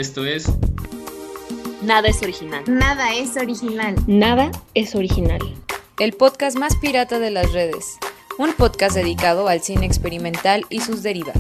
Esto es Nada es original. Nada es original. Nada es original. El podcast más pirata de las redes. Un podcast dedicado al cine experimental y sus derivas.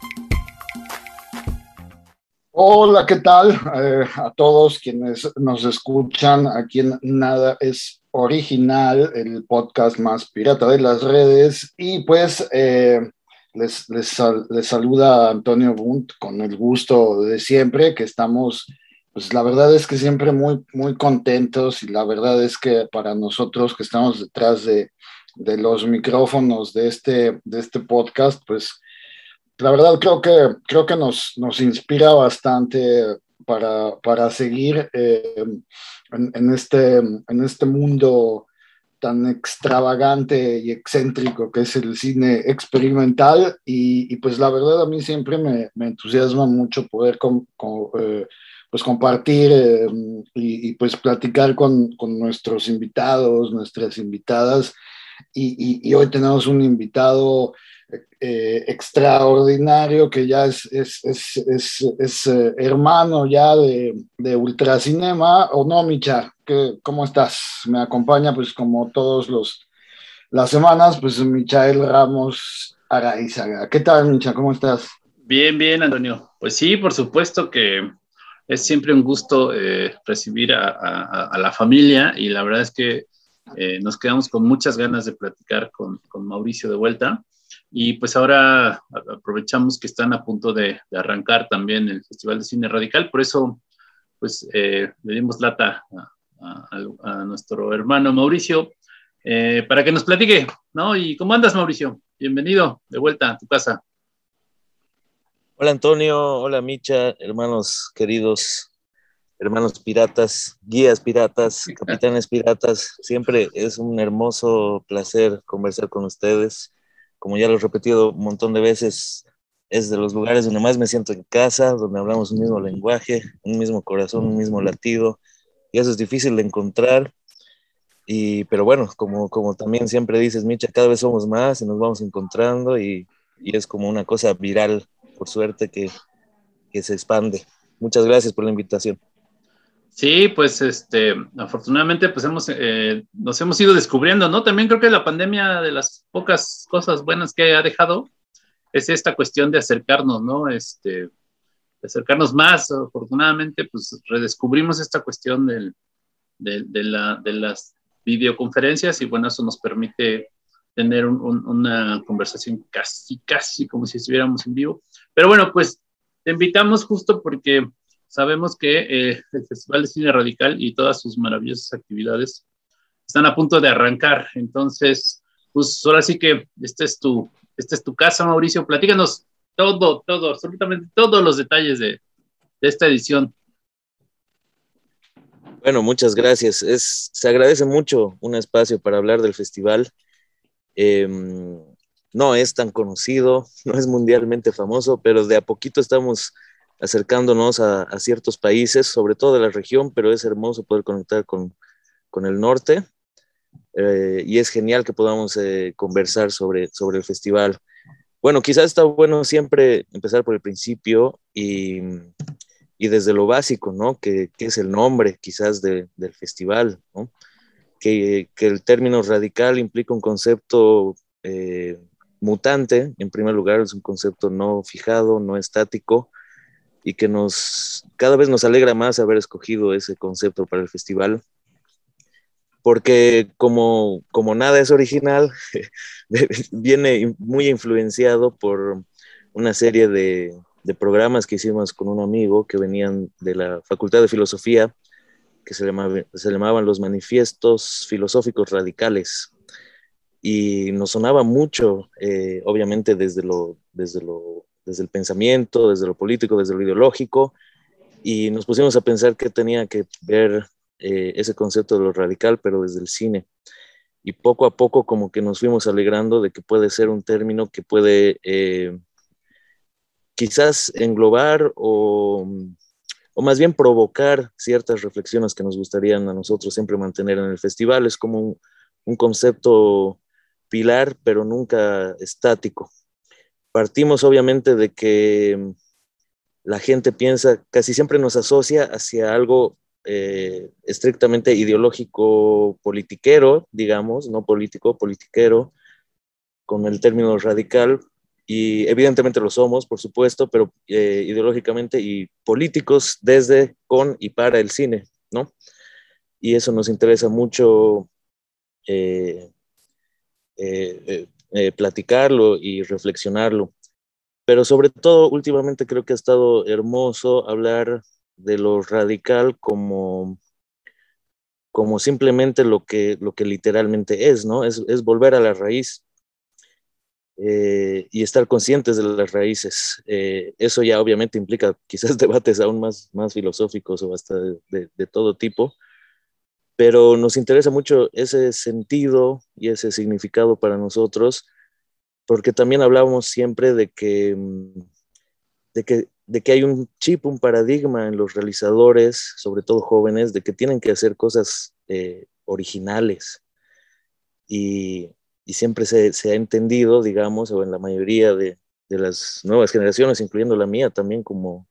Hola, ¿qué tal? A todos quienes nos escuchan aquí en Nada es Original, el podcast más pirata de las redes. Y pues les saluda Antonio Bunt con el gusto de siempre, que estamos, pues la verdad es que siempre muy, muy contentos, y la verdad es que para nosotros que estamos detrás de los micrófonos de este podcast, pues la verdad creo que nos inspira bastante para seguir en este mundo tan extravagante y excéntrico que es el cine experimental, y pues la verdad a mí siempre me entusiasma mucho poder pues compartir y pues platicar con nuestros invitados, nuestras invitadas, y hoy tenemos un invitado extraordinario que ya es hermano ya de Ultracinema, ¿o no, Micha? ¿Cómo estás? Me acompaña pues como todos las semanas pues Michael Ramos Araizaga. ¿Qué tal, Micha? ¿Cómo estás? Bien, bien, Antonio. Pues sí, por supuesto que es siempre un gusto recibir a la familia, y la verdad es que nos quedamos con muchas ganas de platicar con Mauricio de vuelta. Y pues ahora aprovechamos que están a punto de arrancar también el Festival de Cine Radical, por eso pues le dimos lata a nuestro hermano Mauricio para que nos platique, ¿no? ¿Y cómo andas, Mauricio? Bienvenido de vuelta a tu casa. Hola Antonio, hola Micha, hermanos queridos, hermanos piratas, guías piratas, capitanes piratas. Siempre es un hermoso placer conversar con ustedes. Como ya lo he repetido un montón de veces, es de los lugares donde más me siento en casa, donde hablamos un mismo lenguaje, un mismo corazón, un mismo latido, y eso es difícil de encontrar. Pero bueno, como también siempre dices, Micha, cada vez somos más y nos vamos encontrando, y es como una cosa viral, por suerte, que se expande. Muchas gracias por la invitación. Sí, pues afortunadamente pues nos hemos ido descubriendo, ¿no? También creo que la pandemia, de las pocas cosas buenas que ha dejado, es esta cuestión de acercarnos, ¿no? De acercarnos más. Afortunadamente pues redescubrimos esta cuestión de las videoconferencias, y bueno, eso nos permite tener una conversación casi como si estuviéramos en vivo. Pero bueno, pues te invitamos justo porque sabemos que el Festival de Cine Radical y todas sus maravillosas actividades están a punto de arrancar. Entonces, pues ahora sí que esta es tu casa, Mauricio. Platícanos todo, absolutamente todos los detalles de esta edición. Bueno, muchas gracias. Se agradece mucho un espacio para hablar del festival. No es tan conocido, no es mundialmente famoso, pero de a poquito estamos acercándonos a ciertos países, sobre todo de la región, pero es hermoso poder conectar con el norte, y es genial que podamos conversar sobre el festival. Bueno, quizás está bueno siempre empezar por el principio y desde lo básico, ¿no? Que es el nombre quizás del festival, ¿no? Que el término radical implica un concepto mutante. En primer lugar, es un concepto no fijado, no estático, y que cada vez nos alegra más haber escogido ese concepto para el festival, porque como nada es original, viene muy influenciado por una serie de programas que hicimos con un amigo que venían de la Facultad de Filosofía, que se llamaban los Manifiestos Filosóficos Radicales, y nos sonaba mucho, obviamente desde el pensamiento, desde lo político, desde lo ideológico, y nos pusimos a pensar qué tenía que ver ese concepto de lo radical, pero desde el cine. Y poco a poco como que nos fuimos alegrando de que puede ser un término que puede quizás englobar o más bien provocar ciertas reflexiones que nos gustarían a nosotros siempre mantener en el festival. Es como un concepto pilar, pero nunca estático. Partimos obviamente de que la gente piensa, casi siempre nos asocia hacia algo estrictamente ideológico politiquero, digamos, no político, politiquero, con el término radical, y evidentemente lo somos, por supuesto, pero ideológicamente y políticos desde, con y para el cine, ¿no? Y eso nos interesa mucho platicarlo y reflexionarlo. Pero sobre todo, últimamente creo que ha estado hermoso hablar de lo radical como simplemente lo que literalmente es, ¿no? Es volver a la raíz y estar conscientes de las raíces. Eso ya obviamente implica quizás debates aún más filosóficos o hasta de todo tipo, pero nos interesa mucho ese sentido y ese significado para nosotros, porque también hablábamos siempre de que hay un chip, un paradigma en los realizadores, sobre todo jóvenes, de que tienen que hacer cosas originales. Y, y siempre se ha entendido, digamos, o en la mayoría de las nuevas generaciones, incluyendo la mía también como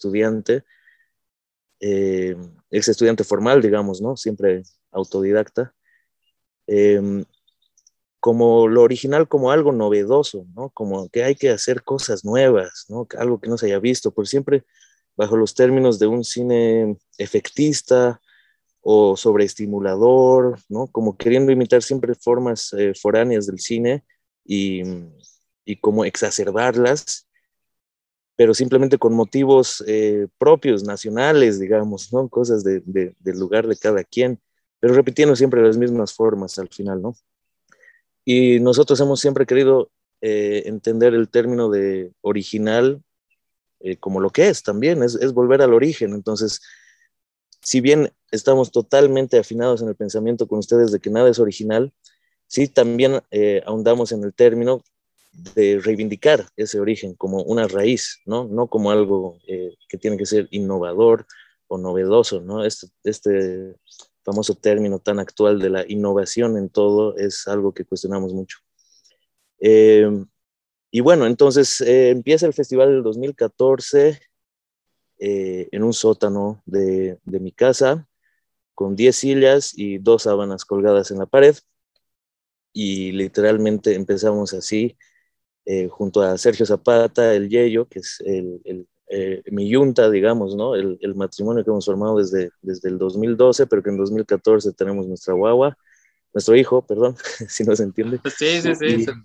ex estudiante formal, digamos, ¿no? Siempre autodidacta, eh, como lo original, como algo novedoso, ¿no? Como que hay que hacer cosas nuevas, ¿no? Algo que no se haya visto, por siempre bajo los términos de un cine efectista o sobreestimulador, ¿no? Como queriendo imitar siempre formas foráneas del cine y, y como exacerbarlas, pero simplemente con motivos propios, nacionales, digamos, ¿no? Cosas del lugar de cada quien, pero repitiendo siempre las mismas formas al final, ¿no? Y nosotros hemos siempre querido entender el término de original como lo que es también, es volver al origen. Entonces, si bien estamos totalmente afinados en el pensamiento con ustedes de que nada es original, sí también ahondamos en el término de reivindicar ese origen como una raíz, ¿no? No como algo que tiene que ser innovador o novedoso, ¿no? Este famoso término tan actual de la innovación en todo es algo que cuestionamos mucho. Eh, y bueno, entonces empieza el festival del 2014 en un sótano de mi casa, con 10 sillas y 2 sábanas colgadas en la pared. Y literalmente empezamos así, junto a Sergio Zapata, el Yeyo, que es mi yunta, digamos, ¿no? El matrimonio que hemos formado desde el 2012, pero que en 2014 tenemos nuestra guagua, nuestro hijo, perdón, si no se entiende. Sí, sí, sí. Y,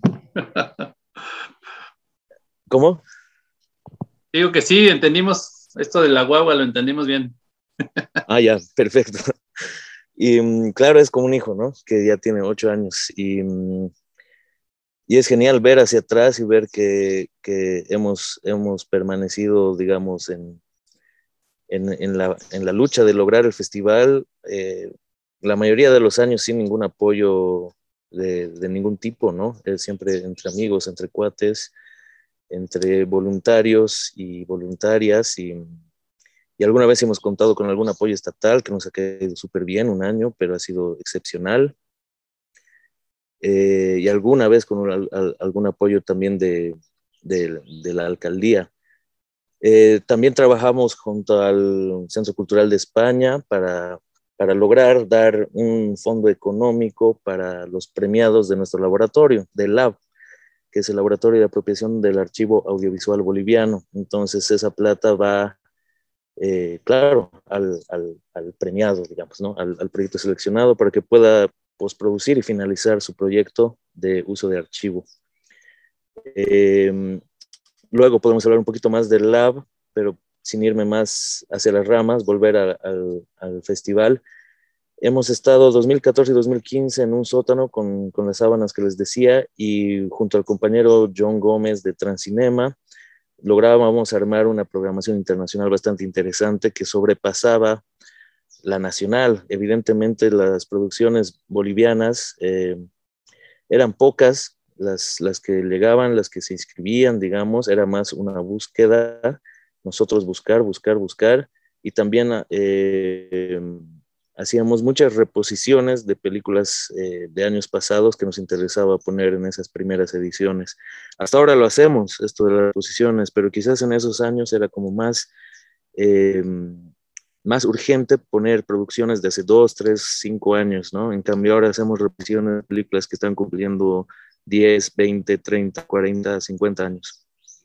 ¿cómo? Digo que sí, entendimos esto de la guagua, lo entendimos bien. Ah, ya, perfecto. Y claro, es como un hijo, ¿no? Que ya tiene 8 años. Y es genial ver hacia atrás y ver que hemos permanecido, digamos, en la lucha de lograr el festival, la mayoría de los años sin ningún apoyo de ningún tipo, ¿no? Siempre entre amigos, entre cuates, entre voluntarios y voluntarias, y alguna vez hemos contado con algún apoyo estatal que nos ha quedado súper bien un año, pero ha sido excepcional. Y alguna vez con algún apoyo también de la alcaldía. También trabajamos junto al Centro Cultural de España para lograr dar un fondo económico para los premiados de nuestro laboratorio, del LAB, que es el Laboratorio de Apropiación del Archivo Audiovisual Boliviano. Entonces esa plata va, claro, al premiado, digamos, ¿no? Al proyecto seleccionado para que pueda postproducir y finalizar su proyecto de uso de archivo. Luego podemos hablar un poquito más del lab, pero sin irme más hacia las ramas, volver al festival. Hemos estado 2014 y 2015 en un sótano con las sábanas que les decía, y junto al compañero John Gómez de Transcinema lográbamos armar una programación internacional bastante interesante que sobrepasaba la nacional. Evidentemente las producciones bolivianas eran pocas, las que llegaban, las que se inscribían, digamos, era más una búsqueda, nosotros buscar, y también hacíamos muchas reposiciones de películas de años pasados que nos interesaba poner en esas primeras ediciones. Hasta ahora lo hacemos, esto de las reposiciones, pero quizás en esos años era como eh, más urgente poner producciones de hace 2, 3, 5 años, ¿no? En cambio ahora hacemos reposiciones de películas que están cumpliendo 10, 20, 30, 40, 50 años.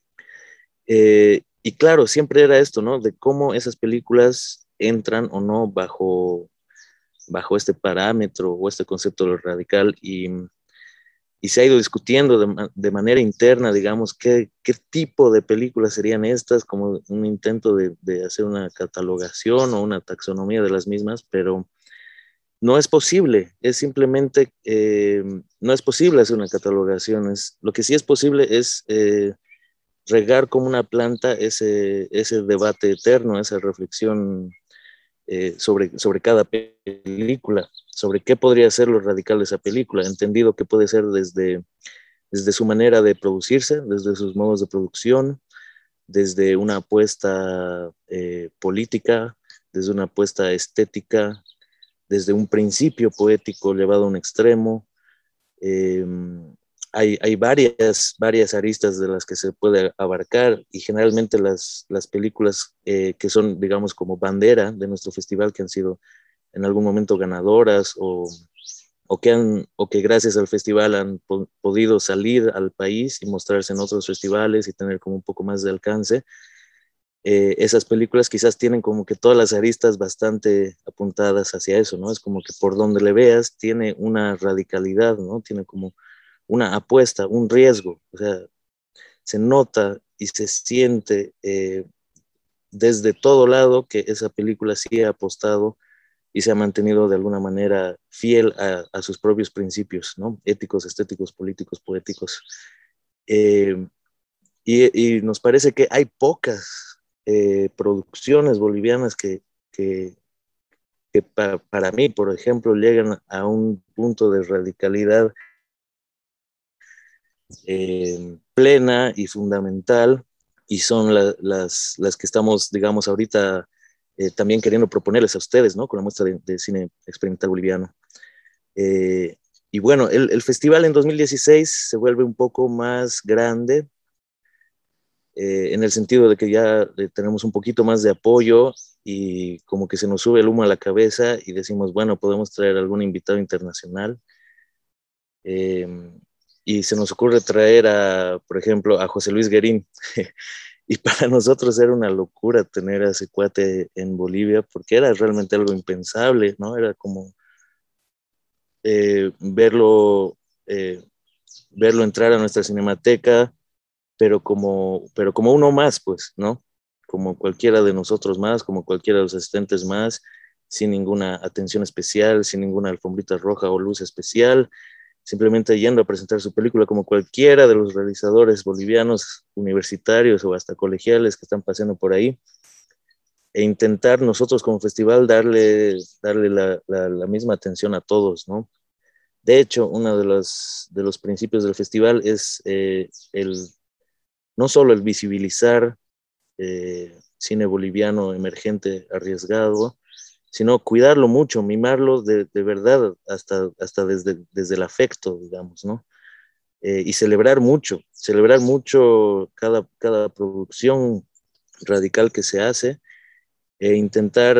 Y claro, siempre era esto, ¿no? De cómo esas películas entran o no bajo este parámetro o este concepto de lo radical y se ha ido discutiendo de manera interna, digamos, qué tipo de películas serían estas, como un intento de hacer una catalogación o una taxonomía de las mismas, pero no es posible, es simplemente, no es posible hacer una catalogación, lo que sí es posible es regar como una planta ese debate eterno, esa reflexión sobre cada película, sobre qué podría ser lo radical de esa película, entendido que puede ser desde su manera de producirse, desde sus modos de producción, desde una apuesta política, desde una apuesta estética, desde un principio poético llevado a un extremo. Hay varias aristas de las que se puede abarcar y generalmente las películas que son, digamos, como bandera de nuestro festival, que han sido en algún momento ganadoras o que gracias al festival han podido salir al país y mostrarse en otros festivales y tener como un poco más de alcance. Esas películas quizás tienen como que todas las aristas bastante apuntadas hacia eso, ¿no? Es como que por donde le veas tiene una radicalidad, ¿no? Tiene como una apuesta, un riesgo, o sea, se nota y se siente desde todo lado que esa película sí ha apostado y se ha mantenido de alguna manera fiel a sus propios principios, ¿no? Éticos, estéticos, políticos, poéticos. Y nos parece que hay pocas producciones bolivianas que para mí, por ejemplo, llegan a un punto de radicalidad plena y fundamental, y son las que estamos, digamos, ahorita también queriendo proponerles a ustedes, ¿no? Con la muestra de cine experimental boliviano. Y bueno, el festival en 2016 se vuelve un poco más grande, en el sentido de que ya tenemos un poquito más de apoyo y como que se nos sube el humo a la cabeza y decimos, bueno, podemos traer algún invitado internacional. Y se nos ocurre traer por ejemplo, a José Luis Guerín. Y para nosotros era una locura tener a ese cuate en Bolivia, porque era realmente algo impensable, ¿no? Era como verlo entrar a nuestra cinemateca, pero como uno más, pues, ¿no? Como cualquiera de nosotros más, como cualquiera de los asistentes más, sin ninguna atención especial, sin ninguna alfombrita roja o luz especial, simplemente yendo a presentar su película como cualquiera de los realizadores bolivianos, universitarios o hasta colegiales que están paseando por ahí, e intentar nosotros como festival darle la misma atención a todos, ¿no? De hecho, uno de los principios del festival es no solo el visibilizar cine boliviano emergente, arriesgado, sino cuidarlo mucho, mimarlo de verdad, hasta desde el afecto, digamos, ¿no? Y celebrar mucho cada producción radical que se hace, e intentar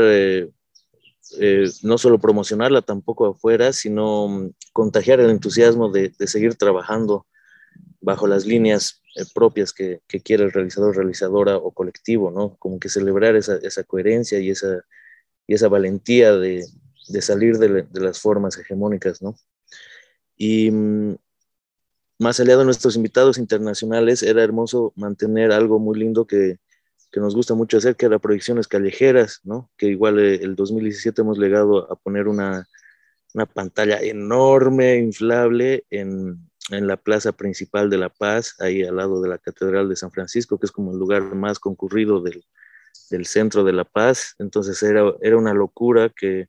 no solo promocionarla tampoco afuera, sino contagiar el entusiasmo de seguir trabajando bajo las líneas propias que quiere el realizador, realizadora o colectivo, ¿no? Como que celebrar esa coherencia y esa valentía de salir de las formas hegemónicas, ¿no? Y más allá de nuestros invitados internacionales, era hermoso mantener algo muy lindo que nos gusta mucho hacer, que era proyecciones callejeras, ¿no? Que igual el 2017 hemos llegado a poner una pantalla enorme, inflable, en la plaza principal de La Paz, ahí al lado de la Catedral de San Francisco, que es como el lugar más concurrido del centro de La Paz. Entonces era una locura que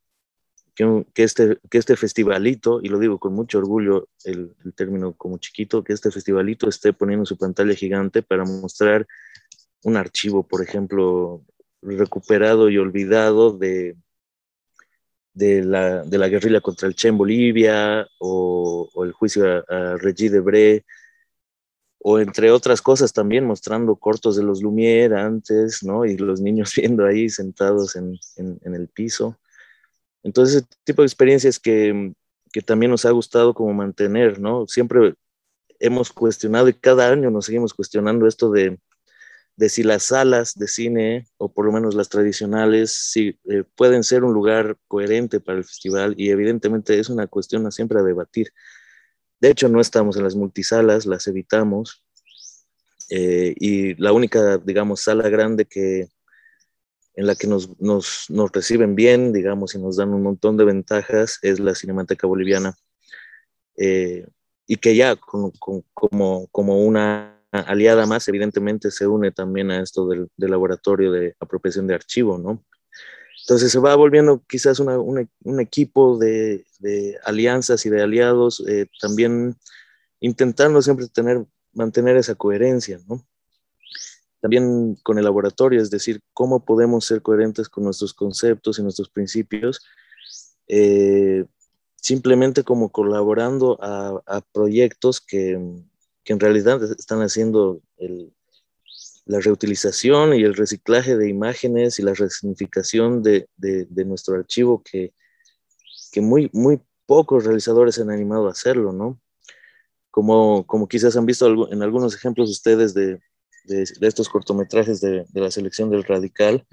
este festivalito, y lo digo con mucho orgullo, el término como chiquito, que este festivalito esté poniendo su pantalla gigante para mostrar un archivo, por ejemplo, recuperado y olvidado de la guerrilla contra el Che en Bolivia, o el juicio a Regis Debray, o entre otras cosas también mostrando cortos de los Lumière antes, ¿no? Y los niños viendo ahí sentados en el piso. Entonces, ese tipo de experiencias que también nos ha gustado como mantener, ¿no? Siempre hemos cuestionado y cada año nos seguimos cuestionando esto de si las salas de cine, o por lo menos las tradicionales, si, pueden ser un lugar coherente para el festival, y evidentemente es una cuestión siempre a debatir. De hecho, no estamos en las multisalas, las evitamos, y la única, digamos, sala grande en la que nos reciben bien, digamos, y nos dan un montón de ventajas es la Cinemateca Boliviana, y que ya como una aliada más, evidentemente se une también a esto del laboratorio de apropiación de archivo, ¿no? Entonces se va volviendo quizás un equipo de alianzas y de aliados, también intentando siempre mantener esa coherencia, ¿no? También con el laboratorio, es decir, cómo podemos ser coherentes con nuestros conceptos y nuestros principios, simplemente como colaborando a proyectos que en realidad están haciendo la reutilización y el reciclaje de imágenes y la resignificación de nuestro archivo, que muy pocos realizadores se han animado a hacerlo, ¿no? Como quizás han visto en algunos ejemplos ustedes de estos cortometrajes de la selección del Radical,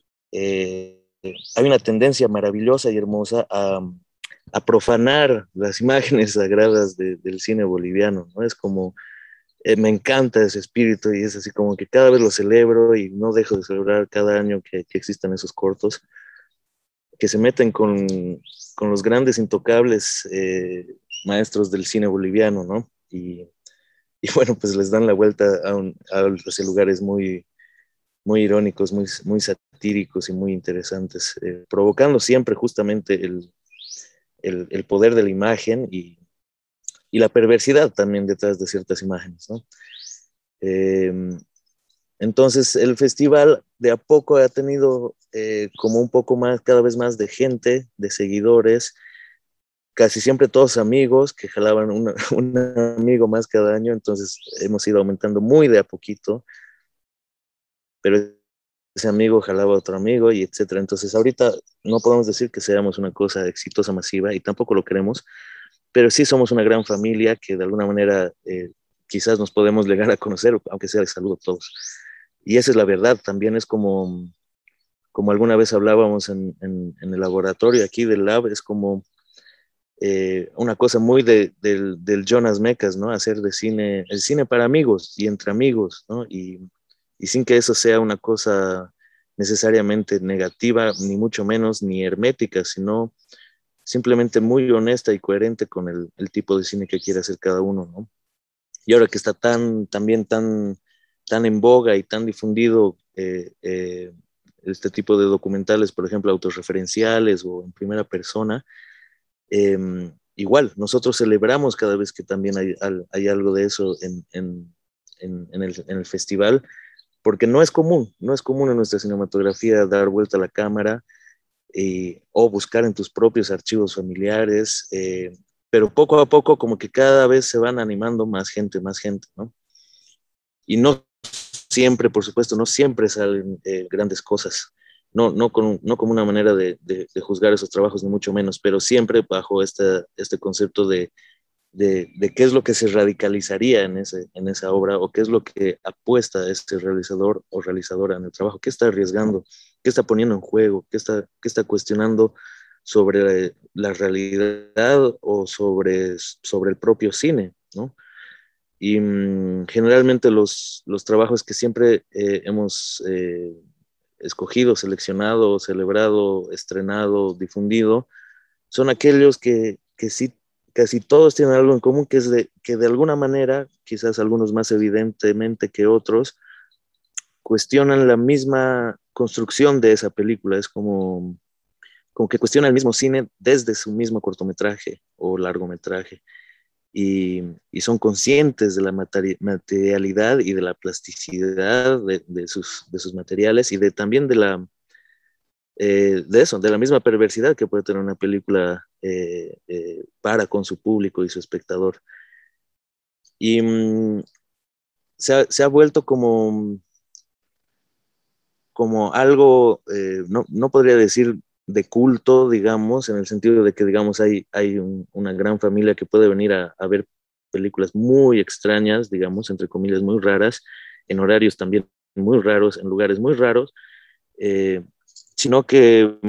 hay una tendencia maravillosa y hermosa a profanar las imágenes sagradas del cine boliviano, ¿no? Es como, me encanta ese espíritu, y es así como que cada vez lo celebro y no dejo de celebrar cada año que existan esos cortos, que se meten con los grandes intocables maestros del cine boliviano, ¿no? Y bueno, pues les dan la vuelta hacia lugares muy, muy irónicos, muy satíricos y muy interesantes, provocando siempre justamente el poder de la imagen y la perversidad también detrás de ciertas imágenes, ¿no? Entonces el festival de a poco ha tenido como un poco más, cada vez más de gente, de seguidores, casi siempre todos amigos que jalaban un amigo más cada año. Entonces hemos ido aumentando muy de a poquito, pero ese amigo jalaba a otro amigo, y etcétera. Entonces ahorita no podemos decir que seamos una cosa exitosa, masiva, y tampoco lo queremos, pero sí somos una gran familia que de alguna manera quizás nos podemos llegar a conocer, aunque sea de saludo a todos. Y esa es la verdad. También es como alguna vez hablábamos en el laboratorio aquí del lab, es como una cosa muy del Jonas Mekas, ¿no? Hacer el cine para amigos y entre amigos, ¿no? Y sin que eso sea una cosa necesariamente negativa, ni mucho menos, ni hermética, sino simplemente muy honesta y coherente con el tipo de cine que quiere hacer cada uno, ¿no? Y ahora que está también tan en boga y tan difundido este tipo de documentales, por ejemplo, autorreferenciales o en primera persona, igual, nosotros celebramos cada vez que también hay algo de eso en el festival, porque no es común en nuestra cinematografía dar vuelta a la cámara o buscar en tus propios archivos familiares, pero poco a poco como que cada vez se van animando más gente, ¿no? Y no siempre, por supuesto, no siempre salen grandes cosas, no como una manera de juzgar esos trabajos, ni mucho menos, pero siempre bajo este concepto de qué es lo que se radicalizaría en esa obra, o qué es lo que apuesta este realizador o realizadora en el trabajo, qué está arriesgando, qué está poniendo en juego, qué está cuestionando sobre la realidad o sobre el propio cine, ¿no? Y generalmente los trabajos que siempre hemos escogido, seleccionado, celebrado, estrenado, difundido, son aquellos que sí, casi todos tienen algo en común, que es que de alguna manera, quizás algunos más evidentemente que otros, cuestionan la misma construcción de esa película. Es como que cuestionan el mismo cine desde su mismo cortometraje o largometraje. Y son conscientes de la materialidad y de la plasticidad de sus materiales, y también de de eso, de la misma perversidad que puede tener una película para con su público y su espectador. Y se ha vuelto como algo, no podría decir de culto, digamos, en el sentido de que, digamos, hay una gran familia que puede venir a ver películas muy extrañas, digamos, entre comillas, muy raras, en horarios también muy raros, en lugares muy raros, sino que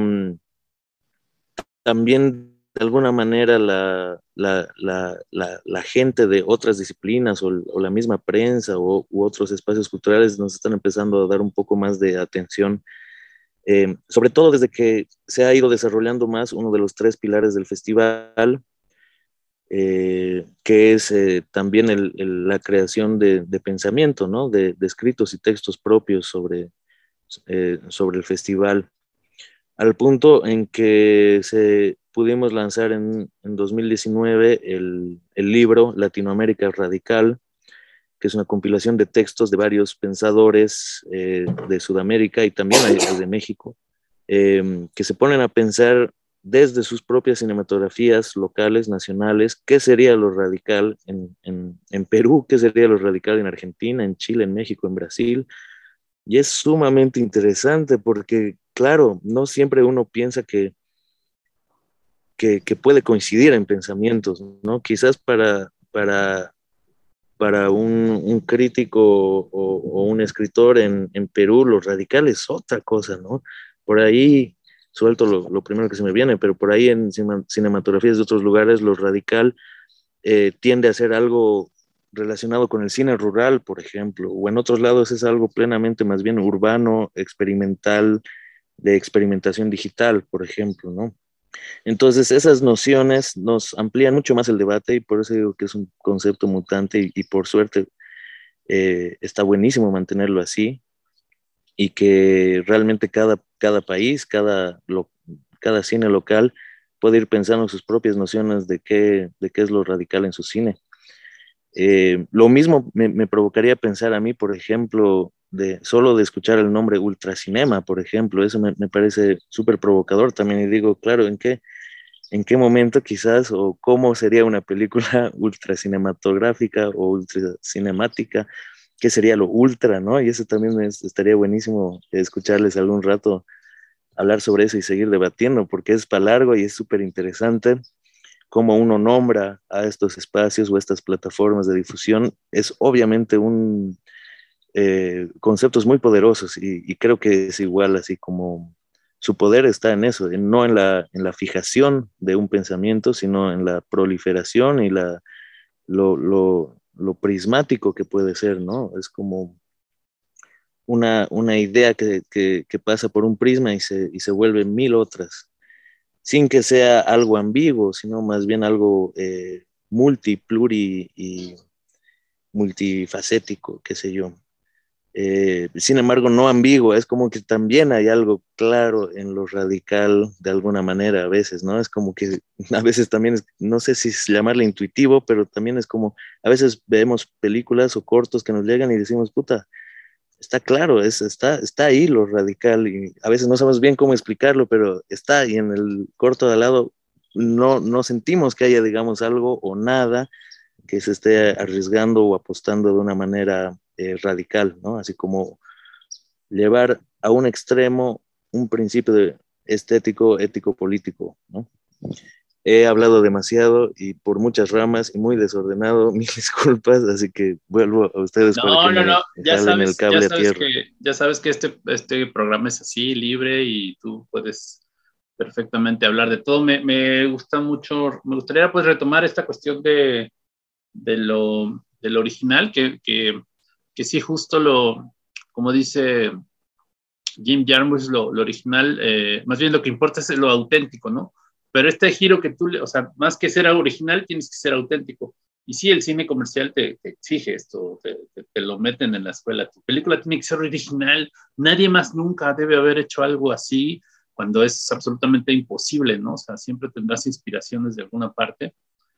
también de alguna manera la gente de otras disciplinas o la misma prensa u otros espacios culturales nos están empezando a dar un poco más de atención, sobre todo desde que se ha ido desarrollando más uno de los 3 pilares del festival, que es también la creación de pensamiento, ¿no? De escritos y textos propios sobre el festival, al punto en que pudimos lanzar en 2019 el libro Latinoamérica Radical, que es una compilación de textos de varios pensadores de Sudamérica y también hay de México, que se ponen a pensar desde sus propias cinematografías locales, nacionales, qué sería lo radical en Perú, qué sería lo radical en Argentina, en Chile, en México, en Brasil. Y es sumamente interesante porque, claro, no siempre uno piensa que puede coincidir en pensamientos, ¿no? Quizás para un crítico o un escritor en Perú, lo radical es otra cosa, ¿no? Por ahí, suelto lo primero que se me viene, pero por ahí en cinematografías de otros lugares, lo radical tiende a ser algo relacionado con el cine rural, por ejemplo, o en otros lados es algo plenamente más bien urbano, experimental, de experimentación digital, por ejemplo, ¿no? Entonces, esas nociones nos amplían mucho más el debate y por eso digo que es un concepto mutante y por suerte está buenísimo mantenerlo así y que realmente cada país, cada cine local puede ir pensando sus propias nociones de qué es lo radical en su cine. Lo mismo me provocaría pensar a mí, por ejemplo, solo de escuchar el nombre ultracinema, por ejemplo, eso me parece súper provocador también y digo, claro, ¿en qué momento quizás o cómo sería una película ultracinematográfica o ultracinemática? ¿Qué sería lo ultra, no? Y eso también estaría buenísimo escucharles algún rato hablar sobre eso y seguir debatiendo, porque es para largo y es súper interesante cómo uno nombra a estos espacios o estas plataformas de difusión. Es obviamente conceptos muy poderosos y creo que es igual así como su poder está en eso, no en la fijación de un pensamiento, sino en la proliferación y lo prismático que puede ser, ¿no? Es como una idea que pasa por un prisma y se vuelve 1000 otras, sin que sea algo ambiguo, sino más bien algo pluri y multifacético, qué sé yo. Sin embargo, no ambiguo, es como que también hay algo claro en lo radical de alguna manera a veces, ¿no? Es como que a veces también, no sé si llamarle intuitivo, pero también es como, a veces vemos películas o cortos que nos llegan y decimos, puta, está claro, está ahí lo radical y a veces no sabemos bien cómo explicarlo, pero está y en el corto de al lado no sentimos que haya, digamos, algo o nada que se esté arriesgando o apostando de una manera radical, ¿no? Así como llevar a un extremo un principio estético, ético, político, ¿no? He hablado demasiado y por muchas ramas y muy desordenado, mil disculpas, así que vuelvo a ustedes para que me jalen el cable a tierra. Ya sabes que este programa es así, libre y tú puedes perfectamente hablar de todo. Me gusta mucho, me gustaría pues retomar esta cuestión de lo original, que sí, justo como dice Jim Jarmusch, lo original, más bien lo que importa es lo auténtico, ¿no? Pero este giro que o sea, más que ser original, tienes que ser auténtico. Y sí, el cine comercial te exige esto, te lo meten en la escuela. Tu película tiene que ser original, nadie más nunca debe haber hecho algo así, cuando es absolutamente imposible, ¿no? O sea, siempre tendrás inspiraciones de alguna parte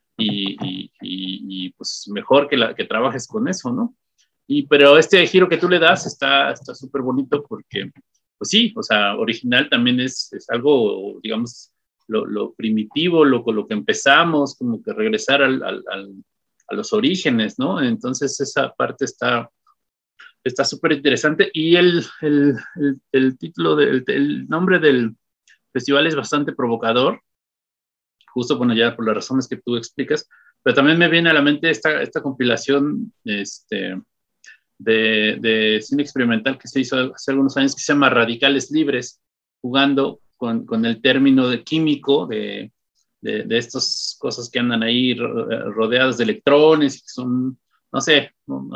y pues mejor que trabajes con eso, ¿no? Pero este giro que tú le das está súper bonito porque pues sí, o sea, original también es algo, digamos, lo primitivo, lo que empezamos, como que regresar a los orígenes, ¿no? Entonces esa parte está súper interesante y el título, el nombre del festival es bastante provocador, justo, bueno, ya por las razones que tú explicas, pero también me viene a la mente esta compilación de cine experimental que se hizo hace algunos años que se llama Radicales Libres, jugando con el término de químico de estas cosas que andan ahí rodeadas de electrones, que son, no sé,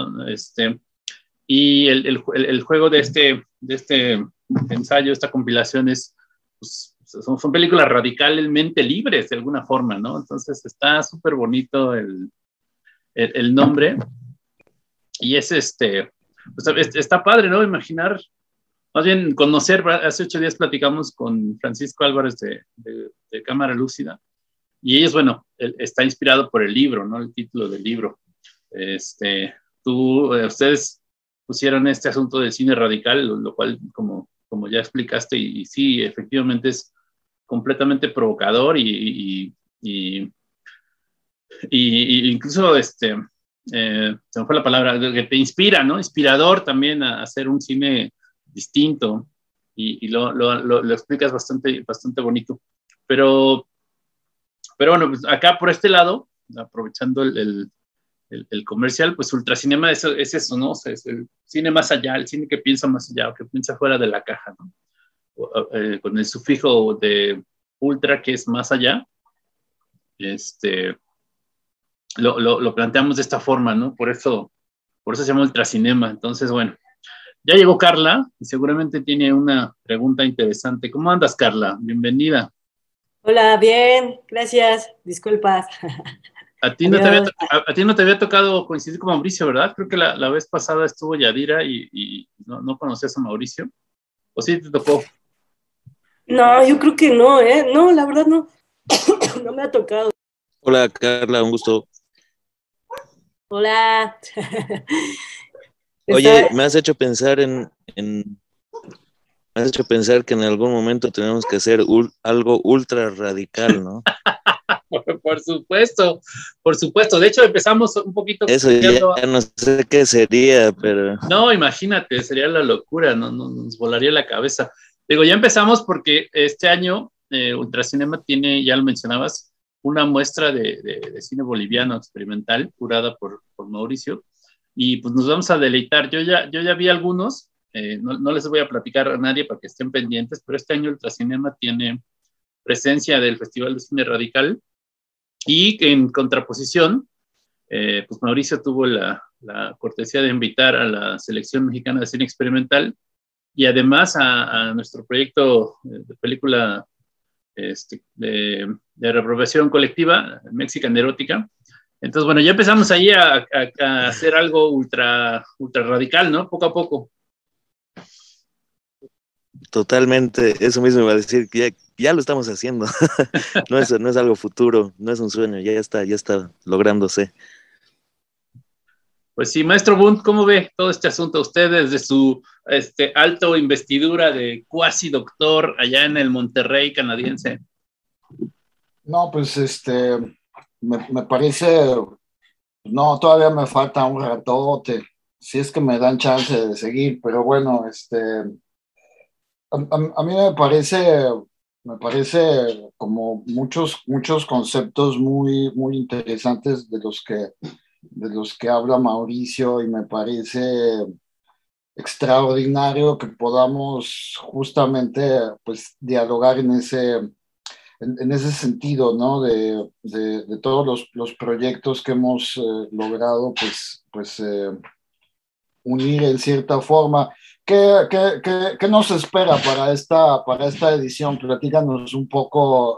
y el juego de este ensayo, esta compilación es, pues, son películas radicalmente libres de alguna forma, ¿no? Entonces está súper bonito el nombre y es pues, está padre, ¿no? Imaginar, más bien conocer, hace 8 días platicamos con Francisco Álvarez de Cámara Lúcida y ellos, bueno, está inspirado por el libro, ¿no? El título del libro. Ustedes pusieron este asunto del cine radical, lo cual, como ya explicaste, y sí, efectivamente es completamente provocador y incluso, se me fue la palabra, que te inspira, ¿no? Inspirador también a hacer un cine distinto y lo explicas bastante bonito. Pero bueno, pues acá por este lado, aprovechando el comercial, pues Ultracinema es eso, ¿no? O sea, es el cine más allá, el cine que piensa más allá o que piensa fuera de la caja, ¿no? Con el sufijo de ultra, que es más allá, lo planteamos de esta forma, ¿no? Por eso se llama Ultracinema. Entonces, bueno, ya llegó Carla y seguramente tiene una pregunta interesante. ¿Cómo andas, Carla? Bienvenida. Hola, bien, gracias, disculpas. A ti no te había tocado coincidir con Mauricio, ¿verdad? Creo que la vez pasada estuvo Yadira y no conocías a Mauricio. ¿O sí te tocó? No, yo creo que no, ¿eh? No, la verdad no. No me ha tocado. Hola Carla, un gusto. Hola. Oye, me has hecho pensar me has hecho pensar que en algún momento tenemos que hacer algo ultra radical, ¿no? Por supuesto, por supuesto. De hecho, empezamos un poquito. Eso ya no sé qué sería, pero... No, imagínate, sería la locura, no, nos volaría la cabeza. Digo, ya empezamos porque este año Ultracinema tiene, ya lo mencionabas, una muestra de cine boliviano experimental curada por Mauricio y pues nos vamos a deleitar. Yo ya vi algunos, no les voy a platicar a nadie para que estén pendientes, pero este año Ultracinema tiene presencia del Festival de Cine Radical y en contraposición, pues Mauricio tuvo la cortesía de invitar a la Selección Mexicana de Cine Experimental y además a nuestro proyecto de película de reprobación colectiva, Mexican Erótica. Entonces, bueno, ya empezamos ahí a hacer algo ultra radical, ¿no? Poco a poco. Totalmente, eso mismo iba a decir, que ya lo estamos haciendo. No es algo futuro, no es un sueño, ya está lográndose. Pues sí, maestro Bunt, ¿cómo ve todo este asunto? Usted desde su alto investidura de cuasi doctor allá en el Monterrey canadiense. No, pues me parece, no, todavía me falta un ratote, si es que me dan chance de seguir, pero bueno, a mí me parece como muchos conceptos muy interesantes de los que habla Mauricio y me parece extraordinario que podamos justamente pues dialogar en ese sentido, ¿no? De todos los proyectos que hemos logrado pues unir en cierta forma. ¿Qué nos espera para esta edición? Platícanos un poco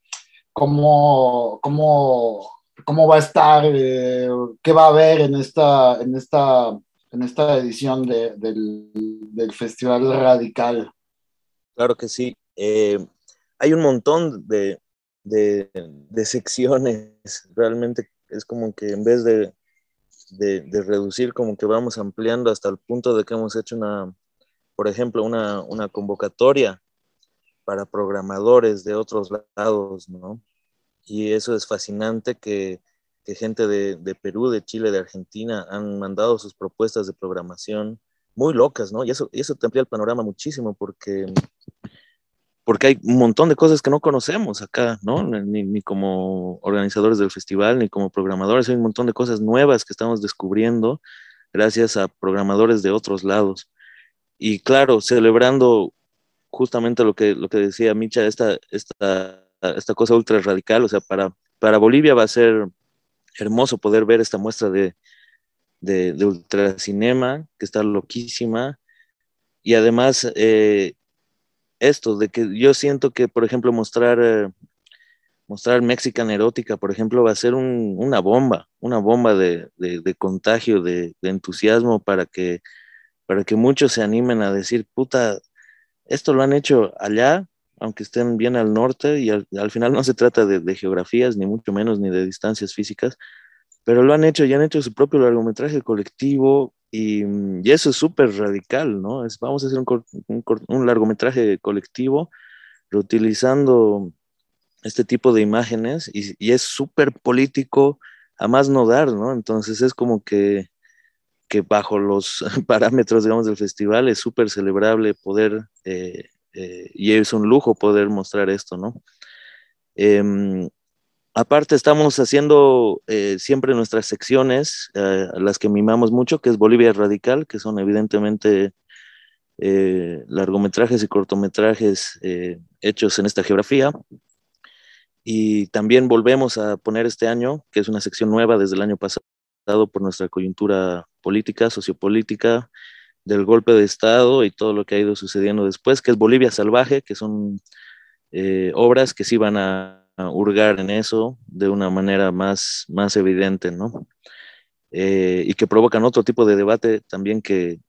cómo va a estar, qué va a haber en esta edición del Festival Radical. Claro que sí. Hay un montón de secciones. Realmente es como que en vez de reducir, como que vamos ampliando hasta el punto de que hemos hecho por ejemplo, una convocatoria para programadores de otros lados, ¿no? Y eso es fascinante que gente de Perú, de Chile, de Argentina han mandado sus propuestas de programación muy locas, ¿no? Y eso te amplía el panorama muchísimo porque hay un montón de cosas que no conocemos acá, ¿no? Ni como organizadores del festival, ni como programadores, hay un montón de cosas nuevas que estamos descubriendo gracias a programadores de otros lados. Y claro, celebrando justamente lo que decía Micha, esta cosa ultra radical, o sea, para Bolivia va a ser hermoso poder ver esta muestra de ultracinema, que está loquísima, y además esto, de que yo siento que, por ejemplo, mostrar Mexican Erótica, por ejemplo, va a ser una bomba de contagio, de entusiasmo para que muchos se animen a decir, puta, esto lo han hecho allá, aunque estén bien al norte, y al final no se trata de geografías, ni mucho menos, ni de distancias físicas, pero lo han hecho y han hecho su propio largometraje colectivo y eso es súper radical, ¿no? Vamos a hacer un largometraje colectivo reutilizando este tipo de imágenes y es súper político a más no dar, ¿no? Entonces es como que bajo los parámetros, digamos, del festival es súper celebrable poder, y es un lujo poder mostrar esto, ¿no? Em, Aparte, estamos haciendo siempre nuestras secciones, las que mimamos mucho, que es Bolivia Radical, que son evidentemente largometrajes y cortometrajes hechos en esta geografía. Y también volvemos a poner este año, que es una sección nueva desde el año pasado por nuestra coyuntura política, sociopolítica, del golpe de Estado y todo lo que ha ido sucediendo después, que es Bolivia Salvaje, que son obras que sí van a hurgar en eso de una manera más evidente, ¿no? Y que provocan otro tipo de debate también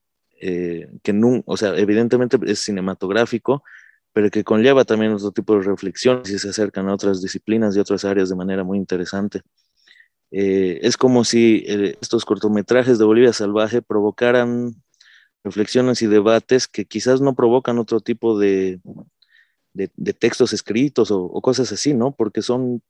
que no, o sea, evidentemente es cinematográfico, pero que conlleva también otro tipo de reflexiones y se acercan a otras disciplinas y otras áreas de manera muy interesante. Es como si estos cortometrajes de Bolivia Salvaje provocaran reflexiones y debates que quizás no provocan otro tipo de textos escritos o cosas así, ¿no? Porque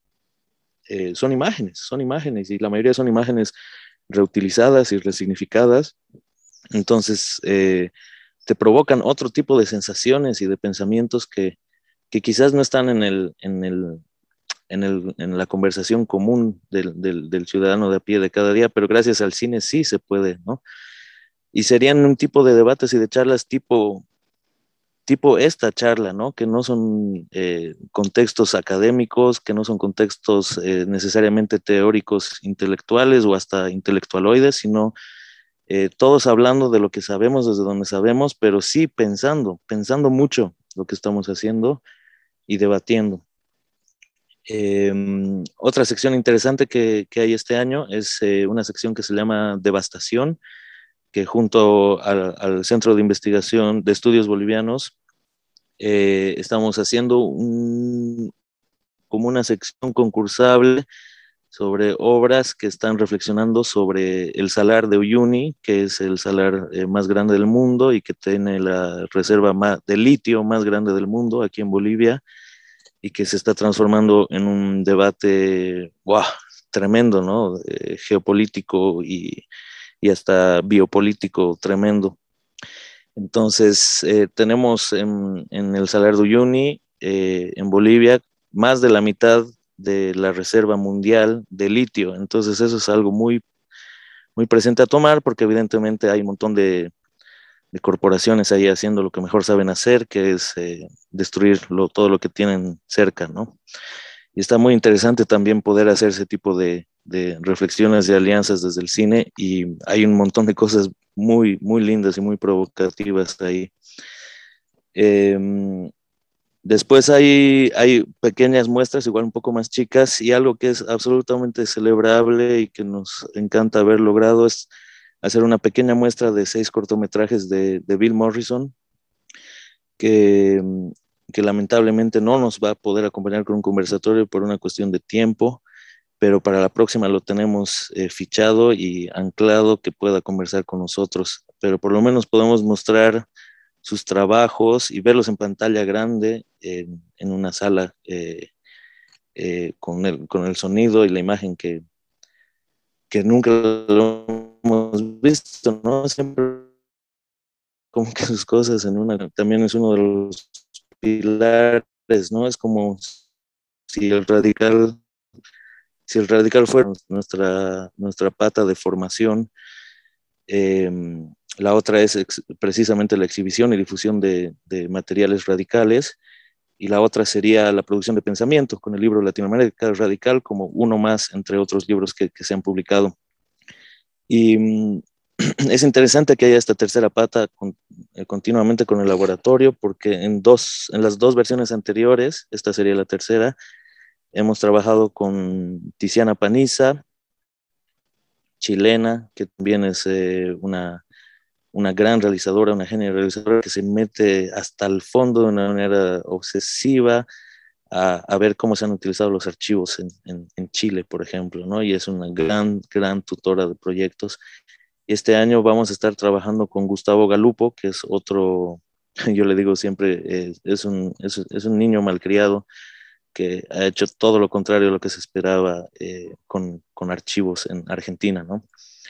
son imágenes y la mayoría son imágenes reutilizadas y resignificadas. Entonces, te provocan otro tipo de sensaciones y de pensamientos que quizás no están en la conversación común del ciudadano de a pie de cada día, pero gracias al cine sí se puede, ¿no? Y serían un tipo de debates y de charlas tipo esta charla, ¿no? Que no son contextos académicos, que no son contextos necesariamente teóricos, intelectuales o hasta intelectualoides, sino todos hablando de lo que sabemos desde donde sabemos, pero sí pensando mucho lo que estamos haciendo y debatiendo. Otra sección interesante que hay este año es una sección que se llama Devastación, que junto al Centro de Investigación de Estudios Bolivianos estamos haciendo como una sección concursable sobre obras que están reflexionando sobre el salar de Uyuni, que es el salar más grande del mundo y que tiene la reserva de litio más grande del mundo aquí en Bolivia y que se está transformando en un debate wow, tremendo, ¿no? Geopolítico y hasta biopolítico tremendo. Entonces, tenemos en el Salar de Uyuni, en Bolivia, más de la mitad de la reserva mundial de litio. Entonces, eso es algo muy presente a tomar porque evidentemente hay un montón de corporaciones ahí haciendo lo que mejor saben hacer, que es destruir todo lo que tienen cerca, ¿no? Y está muy interesante también poder hacer ese tipo de reflexiones y alianzas desde el cine y hay un montón de cosas muy lindas y muy provocativas ahí. Después hay pequeñas muestras, igual un poco más chicas, y algo que es absolutamente celebrable y que nos encanta haber logrado es hacer una pequeña muestra de 6 cortometrajes de Bill Morrison, que, que lamentablemente no nos va a poder acompañar con un conversatorio por una cuestión de tiempo, pero para la próxima lo tenemos fichado y anclado que pueda conversar con nosotros, pero por lo menos podemos mostrar sus trabajos y verlos en pantalla grande en una sala con el sonido y la imagen que nunca lo hemos visto, ¿no? Siempre como que sus cosas también es uno de los pilares, ¿no? Es como si el radical fuera nuestra pata de formación. La otra es precisamente la exhibición y difusión de materiales radicales, y la otra sería la producción de pensamiento, con el libro Latinoamérica Radical como uno más entre otros libros que se han publicado. Y es interesante que haya esta tercera pata continuamente con el laboratorio, porque en las dos versiones anteriores, esta sería la tercera, hemos trabajado con Tiziana Paniza, chilena, que también es una gran realizadora, una genia realizadora que se mete hasta el fondo de una manera obsesiva a ver cómo se han utilizado los archivos en Chile, por ejemplo, ¿no? Y es una gran tutora de proyectos. Y este año vamos a estar trabajando con Gustavo Galupo, que es otro, yo le digo siempre, es un niño malcriado que ha hecho todo lo contrario a lo que se esperaba con archivos en Argentina, ¿no?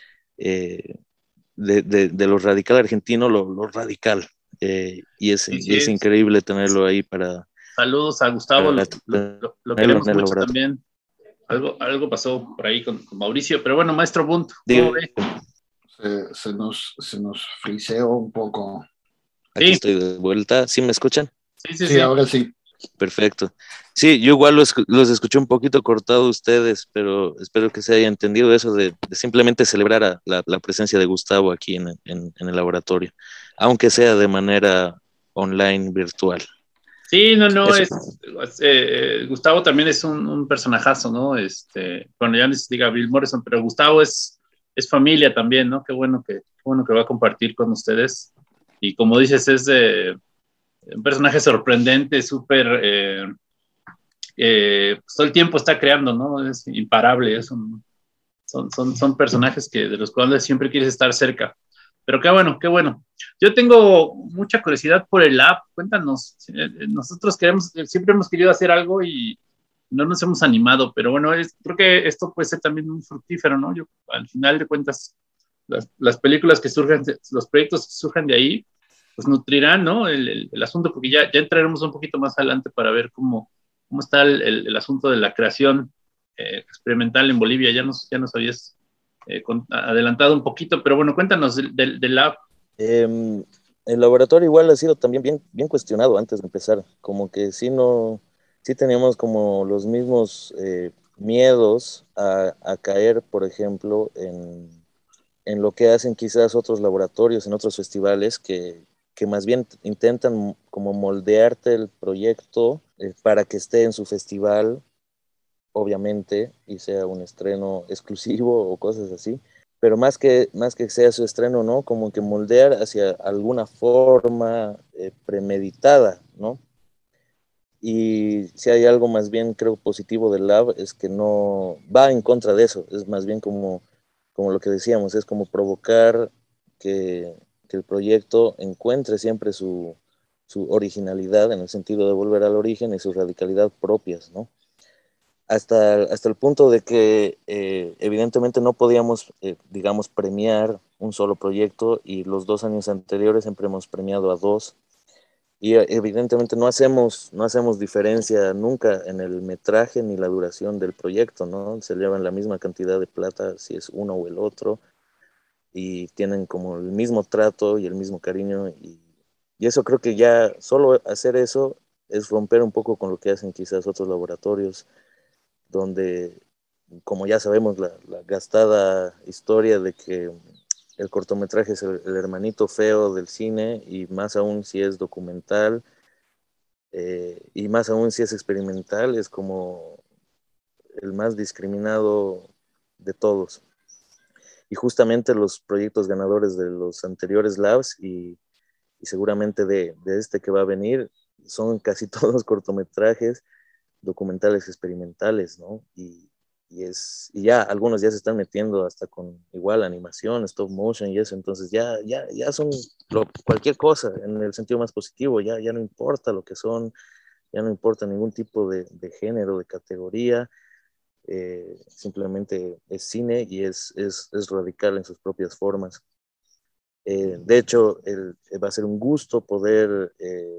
De lo radical argentino, lo radical. Y es increíble tenerlo ahí para... Saludos a Gustavo, lo queremos en el mucho laboratorio. también. Algo pasó por ahí con Mauricio, pero bueno, maestro Bunt, ¿cómo ve? Se nos friseó un poco. Aquí Sí. estoy de vuelta. ¿Sí me escuchan? Sí, ahora sí. Perfecto. Sí, yo igual los escuché un poquito cortado ustedes, pero espero que se haya entendido eso de simplemente celebrar la presencia de Gustavo aquí en el laboratorio, aunque sea de manera online, virtual. Sí, no, Gustavo también es un personajazo, ¿no? Bueno, ya les diga Bill Morrison, pero Gustavo es familia también, ¿no? Qué bueno que va a compartir con ustedes. Y como dices, es un personaje sorprendente, súper, pues todo el tiempo está creando, ¿no? Es imparable, son personajes de los cuales siempre quieres estar cerca. Pero qué bueno, qué bueno. Yo tengo mucha curiosidad por el app. Cuéntanos. Nosotros siempre hemos querido hacer algo y no nos hemos animado, pero bueno, creo que esto puede ser también muy fructífero, ¿no? Al final de cuentas, las películas que surgen, los proyectos que surjan de ahí, pues nutrirán, ¿no? El asunto, porque ya entraremos un poquito más adelante para ver cómo está el asunto de la creación experimental en Bolivia. Ya nos habías adelantado un poquito, pero bueno, cuéntanos del lab. El laboratorio igual ha sido también bien cuestionado antes de empezar, como que sí teníamos como los mismos miedos a caer, por ejemplo, en lo que hacen quizás otros laboratorios, en otros festivales, que más bien intentan como moldearte el proyecto para que esté en su festival, obviamente, y sea un estreno exclusivo o cosas así, pero más que sea su estreno, ¿no? Como que moldear hacia alguna forma premeditada, ¿no? Y si hay algo más bien, creo, positivo del Lab, es que no va en contra de eso, es más bien como lo que decíamos, es como provocar que el proyecto encuentre siempre su originalidad, en el sentido de volver al origen, y su radicalidad propias, ¿no? Hasta el punto de que evidentemente no podíamos, digamos, premiar un solo proyecto, y los 2 años anteriores siempre hemos premiado a 2, y evidentemente no hacemos diferencia nunca en el metraje ni la duración del proyecto, ¿no? Se llevan la misma cantidad de plata si es uno o el otro, y tienen como el mismo trato y el mismo cariño, y eso creo que ya solo hacer eso es romper un poco con lo que hacen quizás otros laboratorios, donde, como ya sabemos, la gastada historia de que el cortometraje es el hermanito feo del cine, y más aún si es documental, y más aún si es experimental, es como el más discriminado de todos. Y justamente los proyectos ganadores de los anteriores labs y seguramente de este que va a venir son casi todos cortometrajes documentales experimentales, ¿no? Y y ya algunos ya se están metiendo hasta con igual animación, stop motion y eso, entonces ya son cualquier cosa en el sentido más positivo, ya no importa lo que son, ya no importa ningún tipo de género, de categoría, simplemente es cine y es radical en sus propias formas. De hecho, va a ser un gusto poder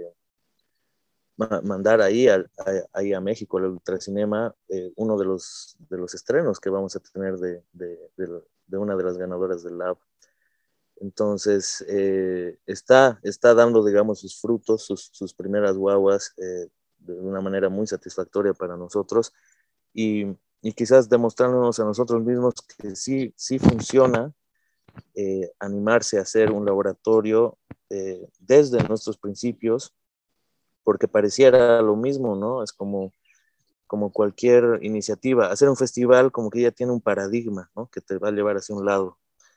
mandar ahí a México, al Ultracinema, uno de los estrenos que vamos a tener de una de las ganadoras del Lab. Entonces, está dando, digamos, sus frutos, sus primeras guaguas, de una manera muy satisfactoria para nosotros, y quizás demostrándonos a nosotros mismos que sí funciona animarse a hacer un laboratorio desde nuestros principios, porque pareciera lo mismo, ¿no? Es como cualquier iniciativa. Hacer un festival como que ya tiene un paradigma, ¿no? Que te va a llevar hacia un lado,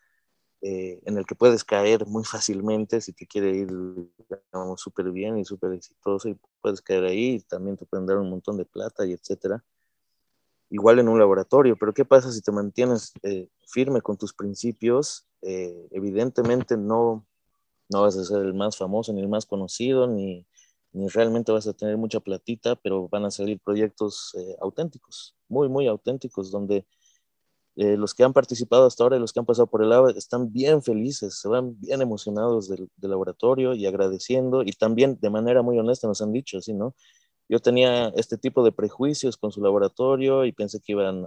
en el que puedes caer muy fácilmente si te quiere ir, digamos, súper bien y súper exitoso, y puedes caer ahí y también te pueden dar un montón de plata y etcétera. Igual en un laboratorio, pero ¿qué pasa si te mantienes firme con tus principios? Evidentemente no vas a ser el más famoso ni el más conocido, ni realmente vas a tener mucha platita, pero van a salir proyectos auténticos, muy, muy auténticos, donde los que han participado hasta ahora y los que han pasado por el lado están bien felices, se van bien emocionados del laboratorio y agradeciendo, y también de manera muy honesta nos han dicho, ¿sí, no? Yo tenía este tipo de prejuicios con su laboratorio y pensé que iban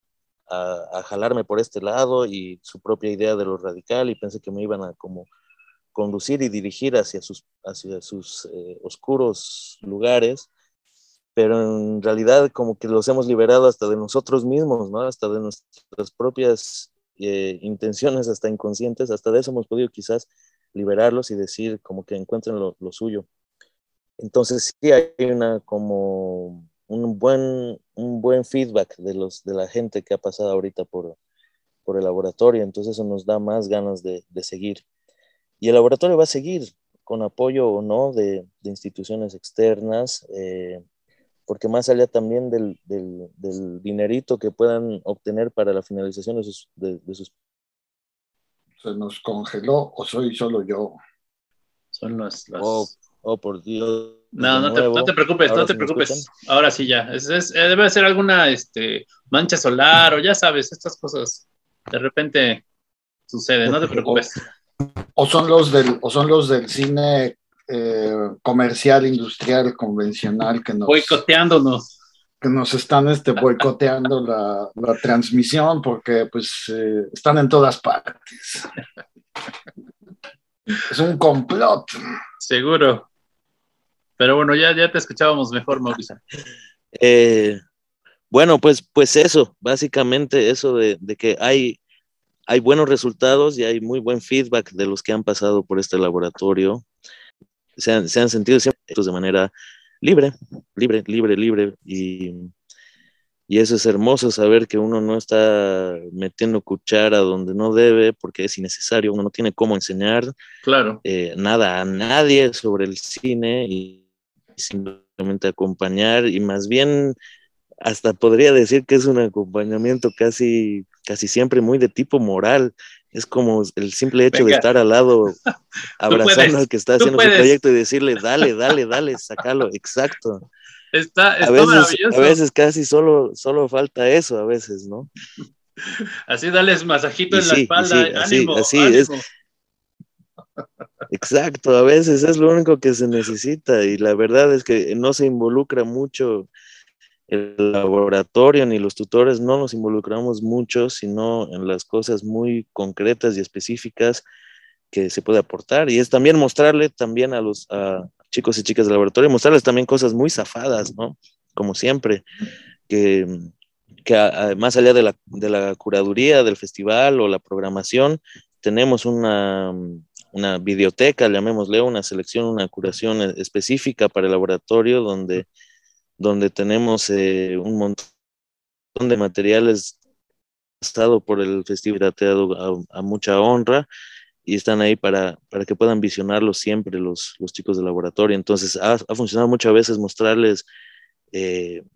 a jalarme por este lado y su propia idea de lo radical, y pensé que me iban a como conducir y dirigir hacia sus oscuros lugares, pero en realidad como que los hemos liberado hasta de nosotros mismos, ¿no? Hasta de nuestras propias intenciones, hasta inconscientes, hasta de eso hemos podido quizás liberarlos y decir como que encuentren lo suyo. Entonces sí hay como un buen feedback de la gente que ha pasado ahorita por el laboratorio, entonces eso nos da más ganas de seguir. Y el laboratorio va a seguir con apoyo o no de instituciones externas, porque más allá también del dinerito que puedan obtener para la finalización de sus... ¿Se nos congeló o soy solo yo? Son los... Oh, por Dios. No, no te preocupes, no te preocupes. Ahora sí ya. Debe ser alguna mancha solar o ya sabes, estas cosas. De repente sucede, no te preocupes. O son los del cine comercial, industrial, convencional que nos... Boicoteándonos. Que nos están boicoteando la transmisión porque pues están en todas partes. Es un complot. Seguro. Pero bueno, ya te escuchábamos mejor, Mauricio. Bueno, pues eso, básicamente eso de que hay buenos resultados y hay muy buen feedback de los que han pasado por este laboratorio. Se han sentido siempre de manera libre, y eso es hermoso, saber que uno no está metiendo cuchara donde no debe porque es innecesario, uno no tiene cómo enseñar nada a nadie sobre el cine, y simplemente acompañar, y más bien hasta podría decir que es un acompañamiento casi siempre muy de tipo moral. Es como el simple hecho de estar al lado abrazando al que está haciendo su proyecto y decirle, dale, sácalo, exacto. Está maravilloso. A veces casi solo falta eso, a veces, ¿no? Así dales masajito en la espalda, ánimo. Es. Exacto, a veces es lo único que se necesita, y la verdad es que no se involucra mucho el laboratorio ni los tutores, no nos involucramos mucho, sino en las cosas muy concretas y específicas que se puede aportar, y es también mostrarle también a los chicos y chicas del laboratorio, mostrarles también cosas muy zafadas, ¿no? Como siempre, que más allá de la curaduría del festival o la programación, tenemos una videoteca, llamémosle, una selección, una curación específica para el laboratorio, donde tenemos un montón de materiales pasado por el festival pirateado a mucha honra, y están ahí para que puedan visionarlos siempre los chicos del laboratorio. Entonces ha funcionado muchas veces mostrarles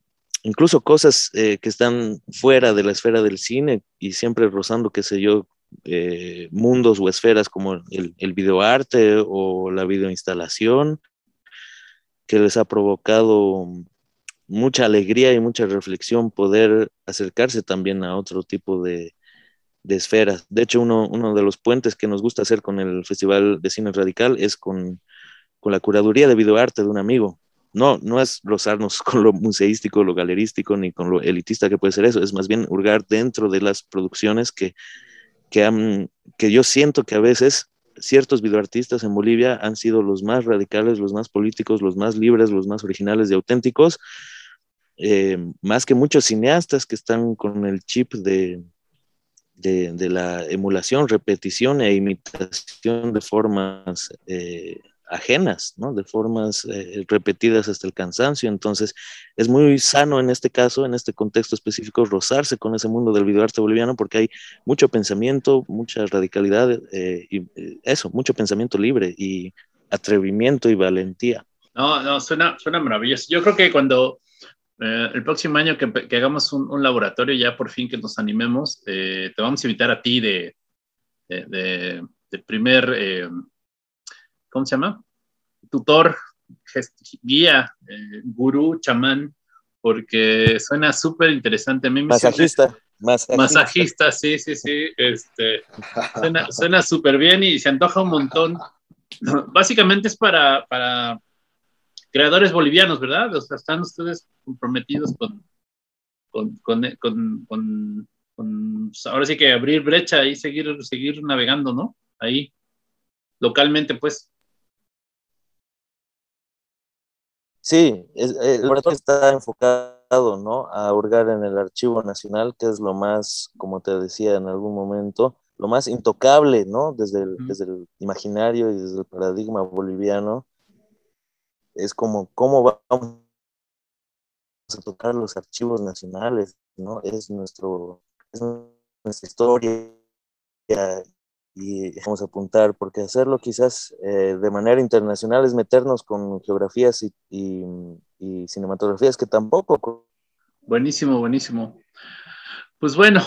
incluso cosas que están fuera de la esfera del cine y siempre rozando, qué sé yo, mundos o esferas como el videoarte o la videoinstalación, que les ha provocado mucha alegría y mucha reflexión poder acercarse también a otro tipo de esferas. De hecho, uno de los puentes que nos gusta hacer con el Festival de Cine Radical es con la curaduría de videoarte de un amigo. No es rozarnos con lo museístico, lo galerístico, ni con lo elitista que puede ser eso, es más bien hurgar dentro de las producciones que yo siento que a veces ciertos videoartistas en Bolivia han sido los más radicales, los más políticos, los más libres, los más originales y auténticos, más que muchos cineastas que están con el chip de la emulación, repetición e imitación de formas ajenas, ¿no? De formas repetidas hasta el cansancio. Entonces, es muy sano en este caso, en este contexto específico, rozarse con ese mundo del videoarte boliviano, porque hay mucho pensamiento, mucha radicalidad, mucho pensamiento libre y atrevimiento y valentía. No, suena maravilloso. Yo creo que cuando el próximo año que hagamos un laboratorio, ya por fin que nos animemos, te vamos a invitar a ti de primer, ¿cómo se llama? Tutor, guía, gurú, chamán, porque suena súper interesante. A mí masajista, sí. Suena súper bien y se antoja un montón. Básicamente es para creadores bolivianos, ¿verdad? O sea, están ustedes comprometidos con ahora sí que abrir brecha y seguir navegando, ¿no? Ahí, localmente, pues. Sí, el laboratorio está enfocado, ¿no? A hurgar en el Archivo Nacional, que es lo más, como te decía en algún momento, lo más intocable, ¿no? Desde el imaginario y desde el paradigma boliviano. Es como, ¿cómo vamos a tocar los archivos nacionales, ¿no? Es nuestra historia y vamos a apuntar, porque hacerlo quizás de manera internacional es meternos con geografías y cinematografías que tampoco. Buenísimo. Pues bueno,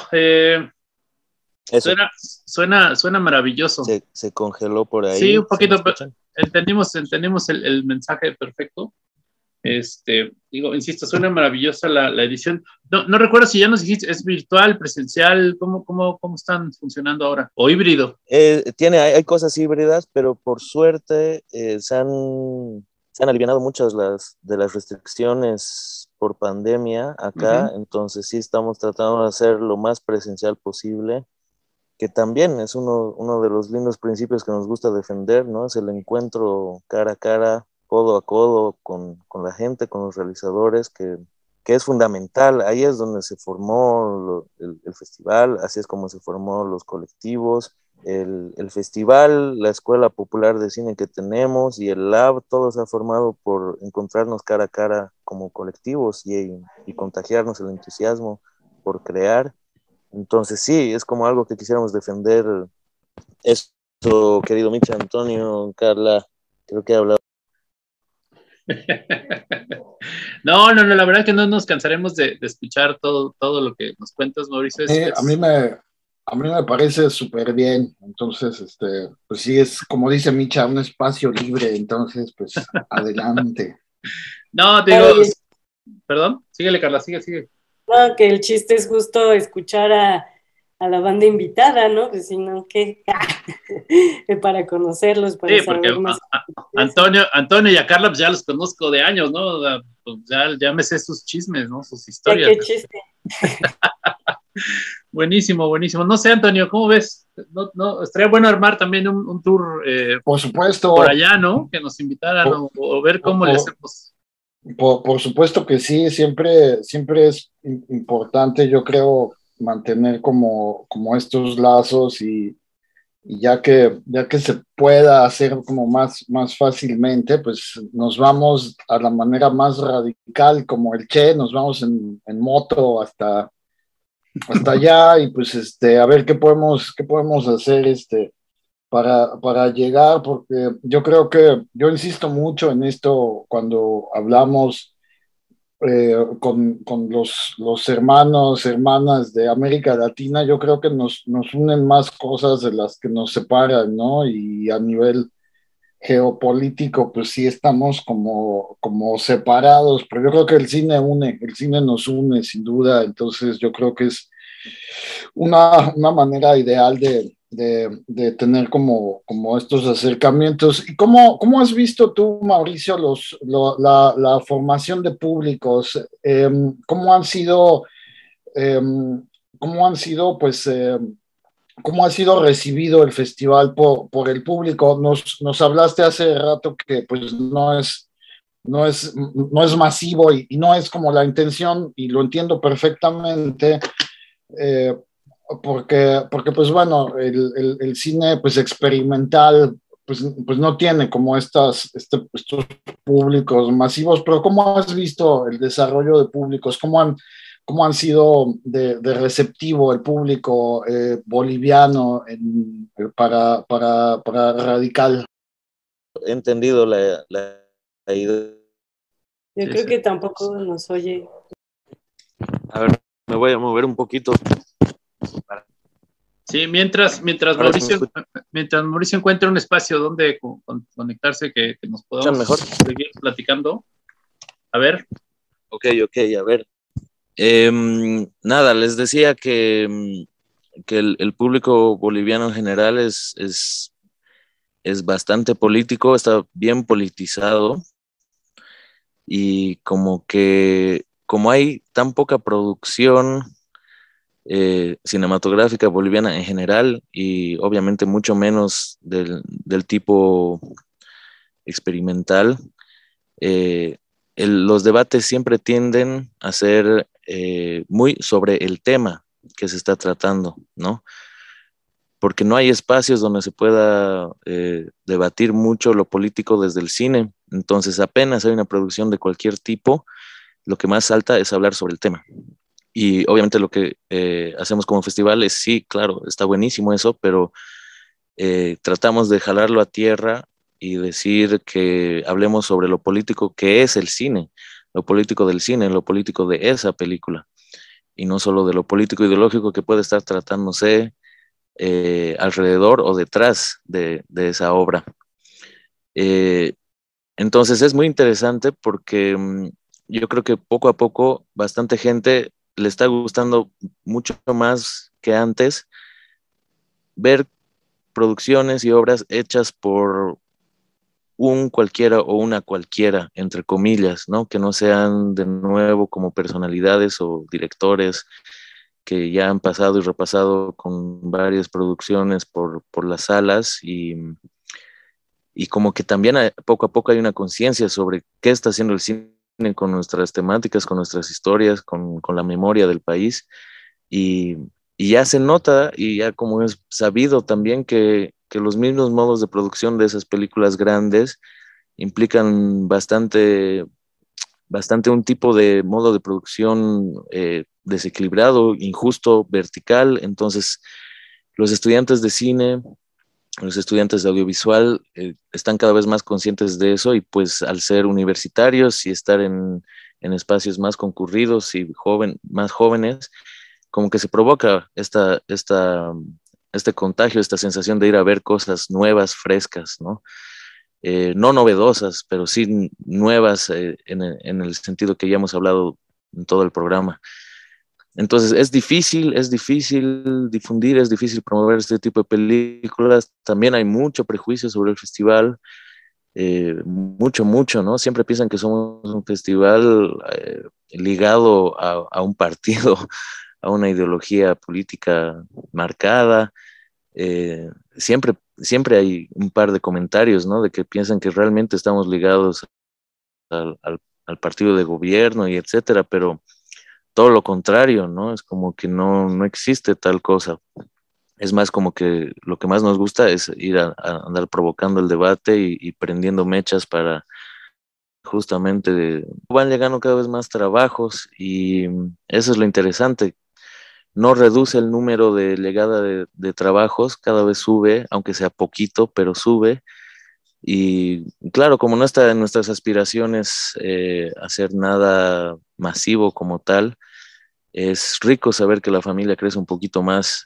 suena maravilloso. Se congeló por ahí. Sí, un poquito, entendimos el mensaje perfecto. Insisto, suena maravillosa la edición. No recuerdo si ya nos dijiste, ¿es virtual, presencial? ¿Cómo están funcionando ahora? ¿O híbrido? Hay cosas híbridas, pero por suerte se han alivianado muchas de las restricciones por pandemia acá, entonces sí estamos tratando de hacer lo más presencial posible, que también es uno de los lindos principios que nos gusta defender, ¿no? Es el encuentro cara a cara, codo a codo con la gente, con los realizadores, que es fundamental. Ahí es donde se formó el festival, así es como se formó los colectivos, el festival, la Escuela Popular de Cine que tenemos y el lab, todo se ha formado por encontrarnos cara a cara como colectivos y contagiarnos el entusiasmo por crear. Entonces sí, es como algo que quisiéramos defender. Eso, querido Micha, Antonio, Carla, creo que he hablado. No, la verdad que no nos cansaremos de escuchar todo lo que nos cuentas, Mauricio. A mí me parece súper bien. Entonces, pues sí, es como dice Micha, un espacio libre. Entonces, pues adelante. No, te digo, perdón, síguele, Carla, sigue. No, que el chiste es justo escuchar a la banda invitada, ¿no? Pues si no, ¿qué? Para conocerlos, para saber más. Antonio y a Carla, pues ya los conozco de años, ¿no? O sea, pues ya me sé sus chismes, ¿no? Sus historias. Ya, qué chiste. Buenísimo. No sé, Antonio, ¿cómo ves? No, estaría bueno armar también un tour. Por supuesto. Por allá, ¿no? Que nos invitaran o ver cómo le hacemos. Por supuesto que sí, siempre es importante, yo creo, mantener como estos lazos y ya que se pueda hacer como más fácilmente, pues nos vamos a la manera más radical, como el Che, nos vamos en moto hasta allá y pues a ver qué podemos hacer para llegar, porque yo creo que yo insisto mucho en esto cuando hablamos con los hermanos, hermanas de América Latina, yo creo que nos unen más cosas de las que nos separan, ¿no? Y a nivel geopolítico, pues sí estamos como separados, pero yo creo que el cine nos une sin duda, entonces yo creo que es una manera ideal de tener como estos acercamientos. ¿Y cómo has visto tú, Mauricio, la formación de públicos? ¿Cómo han sido, cómo han sido, pues, cómo ha sido recibido el festival por el público? Nos hablaste hace rato que pues no es masivo y no es como la intención, y lo entiendo perfectamente, eh, porque pues bueno, el cine pues experimental pues no tiene como estos públicos masivos, pero ¿cómo has visto el desarrollo de públicos? ¿Cómo han sido de receptivo el público boliviano para Radical? He entendido la idea. Yo creo que tampoco nos oye. A ver, me voy a mover un poquito. Sí, mientras Mauricio encuentra un espacio donde conectarse, que nos podamos mejor seguir platicando. A ver. Ok, a ver. Nada, les decía que el público boliviano en general es bastante político, está bien politizado, y como hay tan poca producción cinematográfica boliviana en general, y obviamente mucho menos del tipo experimental, los debates siempre tienden a ser muy sobre el tema que se está tratando, ¿no? Porque no hay espacios donde se pueda debatir mucho lo político desde el cine. Entonces, apenas hay una producción de cualquier tipo, lo que más salta es hablar sobre el tema. Y obviamente lo que hacemos como festival es, sí, claro, está buenísimo eso, pero tratamos de jalarlo a tierra y decir que hablemos sobre lo político que es el cine, lo político del cine, lo político de esa película, y no solo de lo político ideológico que puede estar tratándose alrededor o detrás de esa obra. Entonces es muy interesante porque yo creo que poco a poco bastante gente le está gustando mucho más que antes ver producciones y obras hechas por un cualquiera o una cualquiera, entre comillas, ¿no? Que no sean de nuevo como personalidades o directores que ya han pasado y repasado con varias producciones por las salas, y como que también poco a poco hay una conciencia sobre qué está haciendo el cine con nuestras temáticas, con nuestras historias, con la memoria del país, y, y ya se nota, y ya como es sabido también que los mismos modos de producción de esas películas grandes implican bastante un tipo de modo de producción desequilibrado, injusto, vertical. Entonces, los estudiantes de cine, los estudiantes de audiovisual están cada vez más conscientes de eso, y pues al ser universitarios y estar en espacios más concurridos y más jóvenes, como que se provoca este contagio, esta sensación de ir a ver cosas nuevas, frescas, ¿no? No novedosas, pero sí nuevas en el sentido que ya hemos hablado en todo el programa. Entonces es difícil difundir, es difícil promover este tipo de películas. También hay mucho prejuicio sobre el festival, mucho, ¿no? Siempre piensan que somos un festival ligado a un partido, a una ideología política marcada. Siempre hay un par de comentarios, ¿no? De que piensan que realmente estamos ligados al partido de gobierno y etcétera, pero todo lo contrario, ¿no? Es como que no existe tal cosa. Es más como que lo que más nos gusta es ir a andar provocando el debate y prendiendo mechas para justamente van llegando cada vez más trabajos, y eso es lo interesante. No reduce el número de llegada de trabajos, cada vez sube, aunque sea poquito, pero sube, Y claro, como no está en nuestras aspiraciones hacer nada masivo como tal, es rico saber que la familia crece un poquito más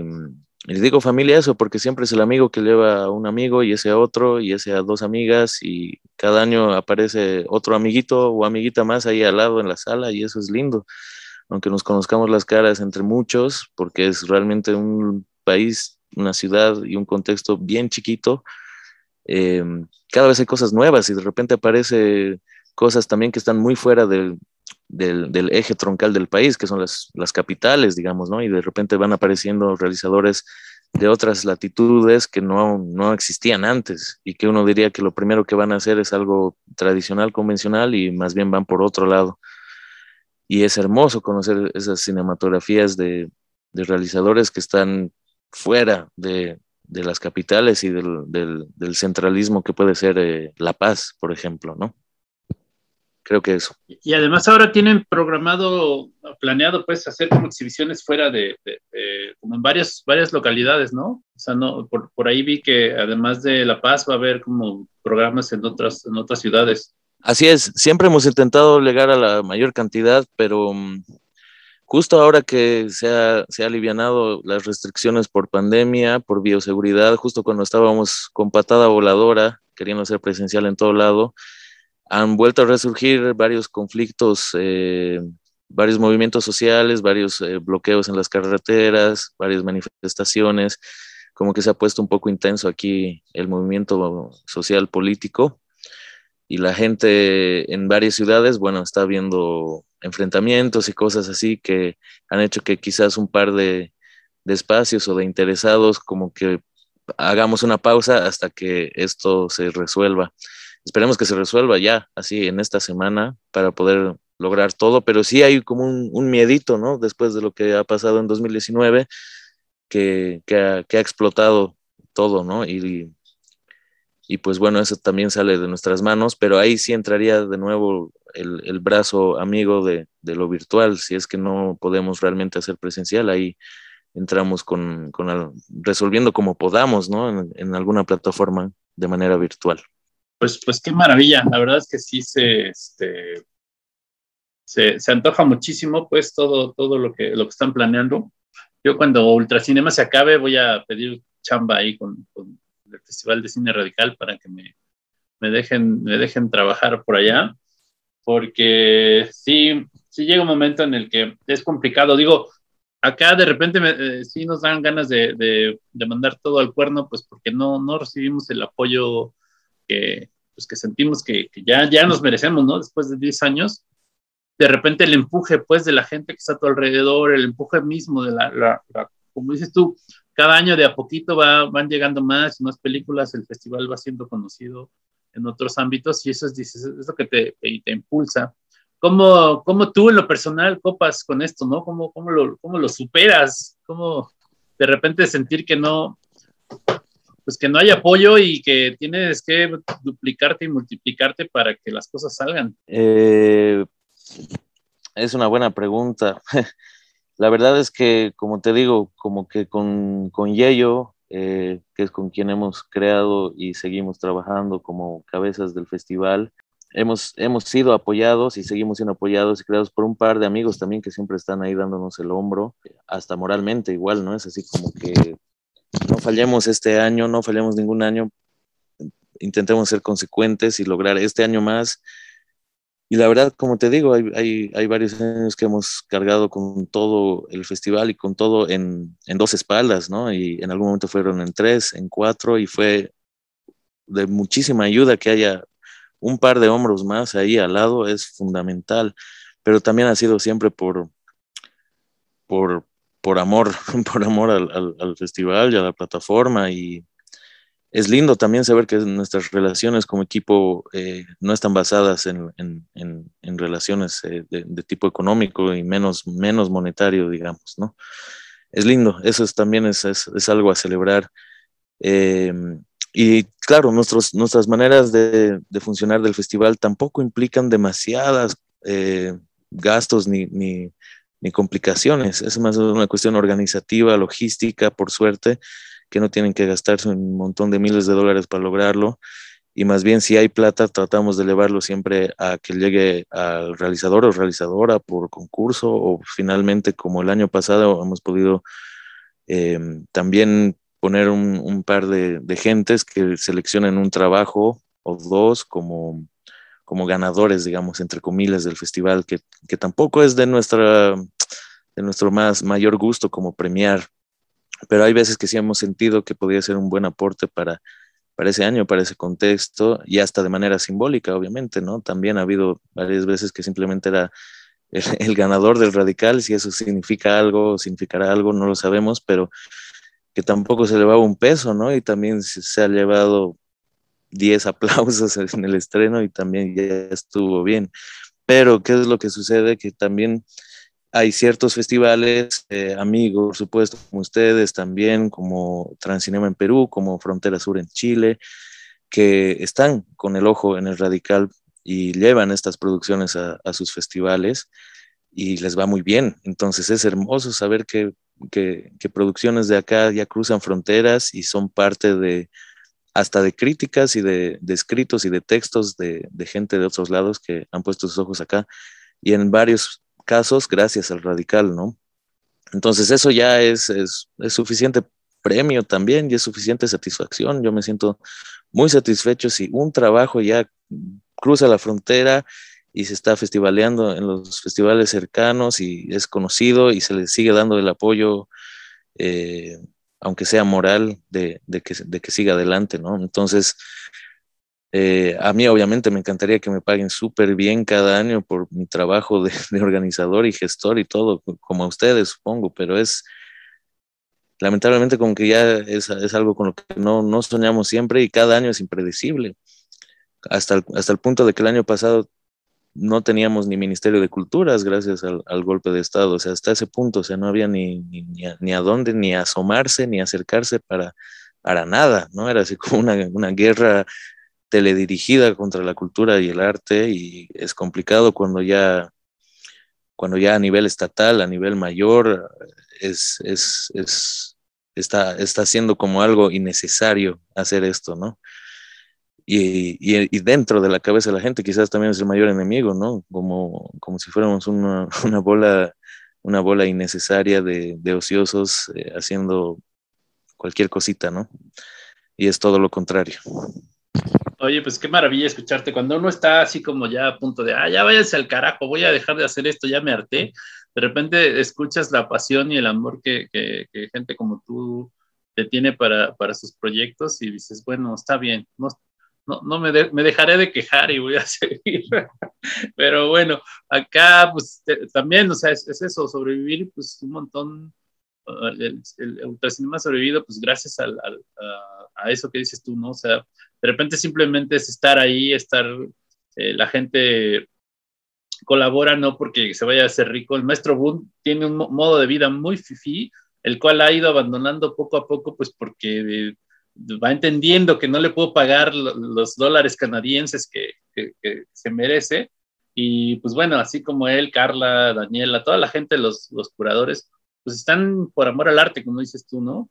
y digo familia eso porque siempre es el amigo que lleva a un amigo y ese a otro y ese a dos amigas y cada año aparece otro amiguito o amiguita más ahí al lado en la sala y eso es lindo, aunque nos conozcamos las caras entre muchos porque es realmente un país, una ciudad y un contexto bien chiquito. eh, Cada vez hay cosas nuevas y de repente aparece cosas también que están muy fuera del eje troncal del país, que son las capitales, digamos, ¿no? Y de repente van apareciendo realizadores de otras latitudes que no existían antes y que uno diría que lo primero que van a hacer es algo tradicional, convencional y más bien van por otro lado. Y es hermoso conocer esas cinematografías de realizadores que están fuera de las capitales y del centralismo que puede ser La Paz, por ejemplo, ¿no? Creo que eso. Y además ahora tienen programado, planeado pues hacer como exhibiciones fuera como en varias localidades, ¿no? O sea, no, por ahí vi que además de La Paz va a haber como programas en otras ciudades. Así es, siempre hemos intentado llegar a la mayor cantidad, pero justo ahora que se ha alivianado las restricciones por pandemia, por bioseguridad, justo cuando estábamos con patada voladora, queriendo ser presencial en todo lado, han vuelto a resurgir varios conflictos, varios movimientos sociales, varios bloqueos en las carreteras, varias manifestaciones, como que se ha puesto un poco intenso aquí el movimiento social político y la gente en varias ciudades, bueno, está viendo enfrentamientos y cosas así que han hecho que quizás un par de espacios o de interesados como que hagamos una pausa hasta que esto se resuelva. Esperemos que se resuelva ya, así en esta semana, para poder lograr todo, pero sí hay como un miedito, ¿no? Después de lo que ha pasado en 2019, que ha explotado todo, ¿no? Y pues bueno, eso también sale de nuestras manos, pero ahí sí entraría de nuevo el brazo amigo de lo virtual, si es que no podemos realmente hacer presencial, ahí entramos resolviendo como podamos, ¿no? En alguna plataforma de manera virtual. Pues qué maravilla, la verdad es que sí se antoja muchísimo pues todo lo que están planeando. Yo cuando Ultracinema se acabe voy a pedir chamba ahí con el Festival de Cine Radical para que me dejen trabajar por allá, porque sí llega un momento en el que es complicado. Digo, acá de repente sí nos dan ganas de mandar todo al cuerno, pues porque no recibimos el apoyo que sentimos que ya nos merecemos, ¿no? Después de 10 años, de repente el empuje, pues, de la gente que está a tu alrededor, el empuje mismo de como dices tú, cada año de a poquito van llegando más y más películas, el festival va siendo conocido en otros ámbitos y eso es lo que te impulsa. ¿Cómo tú en lo personal copas con esto, ¿no? ¿Cómo lo superas? ¿Cómo de repente sentir pues que no hay apoyo y que tienes que duplicarte y multiplicarte para que las cosas salgan? Es una buena pregunta. La verdad es que, como te digo, como que con Yeyo, que es con quien hemos creado y seguimos trabajando como cabezas del festival, hemos sido apoyados y seguimos siendo apoyados y creados por un par de amigos también que siempre están ahí dándonos el hombro, hasta moralmente igual, ¿no? Es así como que no fallemos este año, no fallemos ningún año, intentemos ser consecuentes y lograr este año más. Y la verdad, como te digo, hay varios años que hemos cargado con todo el festival y con todo en dos espaldas, ¿no? Y en algún momento fueron en tres, en cuatro, y fue de muchísima ayuda que haya un par de hombros más ahí al lado, es fundamental. Pero también ha sido siempre por, por amor, por amor al festival y a la plataforma. Y es lindo también saber que nuestras relaciones como equipo no están basadas en relaciones de tipo económico y menos monetario, digamos, ¿no? Es lindo, también es algo a celebrar. Eh, y claro, nuestras maneras de funcionar del festival tampoco implican demasiadas gastos ni complicaciones. Es más una cuestión organizativa, logística, por suerte, que no tienen que gastarse un montón de miles de dólares para lograrlo. y más bien si hay plata tratamos de elevarlo siempre a que llegue al realizador o realizadora por concurso, o finalmente como el año pasado hemos podido también poner un par de gentes que seleccionen un trabajo o dos como ganadores, digamos, entre comillas, del festival, que tampoco es de nuestro mayor gusto como premiar, pero hay veces que sí hemos sentido que podría ser un buen aporte para ese año, para ese contexto, y hasta de manera simbólica, obviamente, ¿no? También ha habido varias veces que simplemente era el ganador del Radical, si eso significa algo o significará algo, no lo sabemos, pero que tampoco se llevaba un peso, ¿no? Y también se ha llevado 10 aplausos en el estreno y también ya estuvo bien. Pero, ¿qué es lo que sucede? Que también hay ciertos festivales, amigos, por supuesto, como ustedes también, como Transcinema en Perú, como Frontera Sur en Chile, que están con el ojo en el Radical y llevan estas producciones a sus festivales y les va muy bien. Entonces es hermoso saber que producciones de acá ya cruzan fronteras y son parte hasta de críticas y de escritos y de textos de gente de otros lados que han puesto sus ojos acá, y en varios casos gracias al Radical, ¿no? Entonces eso ya es suficiente premio también y es suficiente satisfacción. Yo me siento muy satisfecho si un trabajo ya cruza la frontera y se está festivaleando en los festivales cercanos y es conocido y se le sigue dando el apoyo, aunque sea moral, de que siga adelante, ¿no? Entonces, a mí obviamente me encantaría que me paguen súper bien cada año por mi trabajo de organizador y gestor y todo, como a ustedes, supongo, pero lamentablemente como que ya es algo con lo que no soñamos siempre y cada año es impredecible. Hasta el punto de que el año pasado no teníamos ni Ministerio de Culturas gracias al golpe de Estado, o sea, hasta ese punto, o sea, no había ni a dónde, ni asomarse, ni acercarse para nada, ¿no? Era así como una guerra teledirigida contra la cultura y el arte, y es complicado cuando ya a nivel estatal, a nivel mayor, está siendo como algo innecesario hacer esto, ¿no? Y dentro de la cabeza de la gente quizás también es el mayor enemigo, ¿no? Como si fuéramos una bola innecesaria de ociosos haciendo cualquier cosita, ¿no? Y es todo lo contrario. Oye, pues qué maravilla escucharte. Cuando uno está así como ya a punto de, ya váyanse al carajo, voy a dejar de hacer esto, ya me harté. De repente escuchas la pasión y el amor que gente como tú te tiene para sus proyectos y dices, bueno, está bien, no me dejaré de quejar y voy a seguir. Pero bueno, acá pues también, o sea, es eso, sobrevivir pues un montón. El ultracinema ha sobrevivido pues gracias a eso que dices tú, ¿no? O sea, de repente simplemente es estar ahí, la gente colabora no porque se vaya a hacer rico. El maestro Boone tiene un modo de vida muy fifí, el cual ha ido abandonando poco a poco, pues porque va entendiendo que no le puedo pagar los dólares canadienses que se merece. Y pues bueno, así como él, Carla, Daniela, toda la gente, los curadores, pues están por amor al arte, como dices tú, ¿no?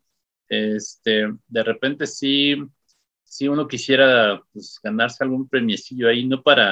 De repente sí uno quisiera pues, ganarse algún premiecillo ahí,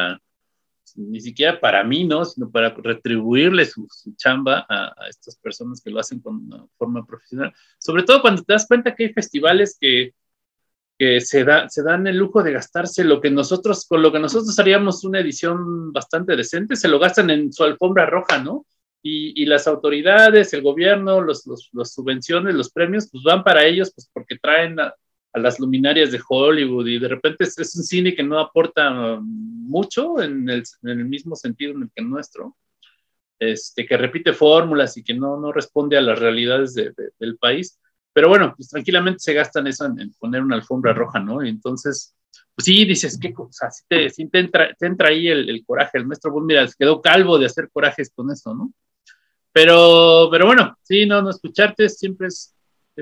ni siquiera para mí, ¿no? Sino para retribuirle su chamba a estas personas que lo hacen con una forma profesional. Sobre todo cuando te das cuenta que hay festivales que se dan el lujo de gastarse con lo que nosotros haríamos una edición bastante decente, se lo gastan en su alfombra roja, ¿no? Y las autoridades, el gobierno, las subvenciones, los premios, pues van para ellos, pues porque traen a las luminarias de Hollywood y de repente es un cine que no aporta mucho en el mismo sentido en el que el nuestro, que repite fórmulas y que no responde a las realidades del país. Pero bueno, pues tranquilamente se gastan eso en poner una alfombra roja, ¿no? Y entonces, pues sí, dices, qué cosa, sí te entra ahí el coraje. El maestro Boone, mira, quedó calvo de hacer corajes con eso, ¿no? Pero bueno, sí, no, escucharte siempre es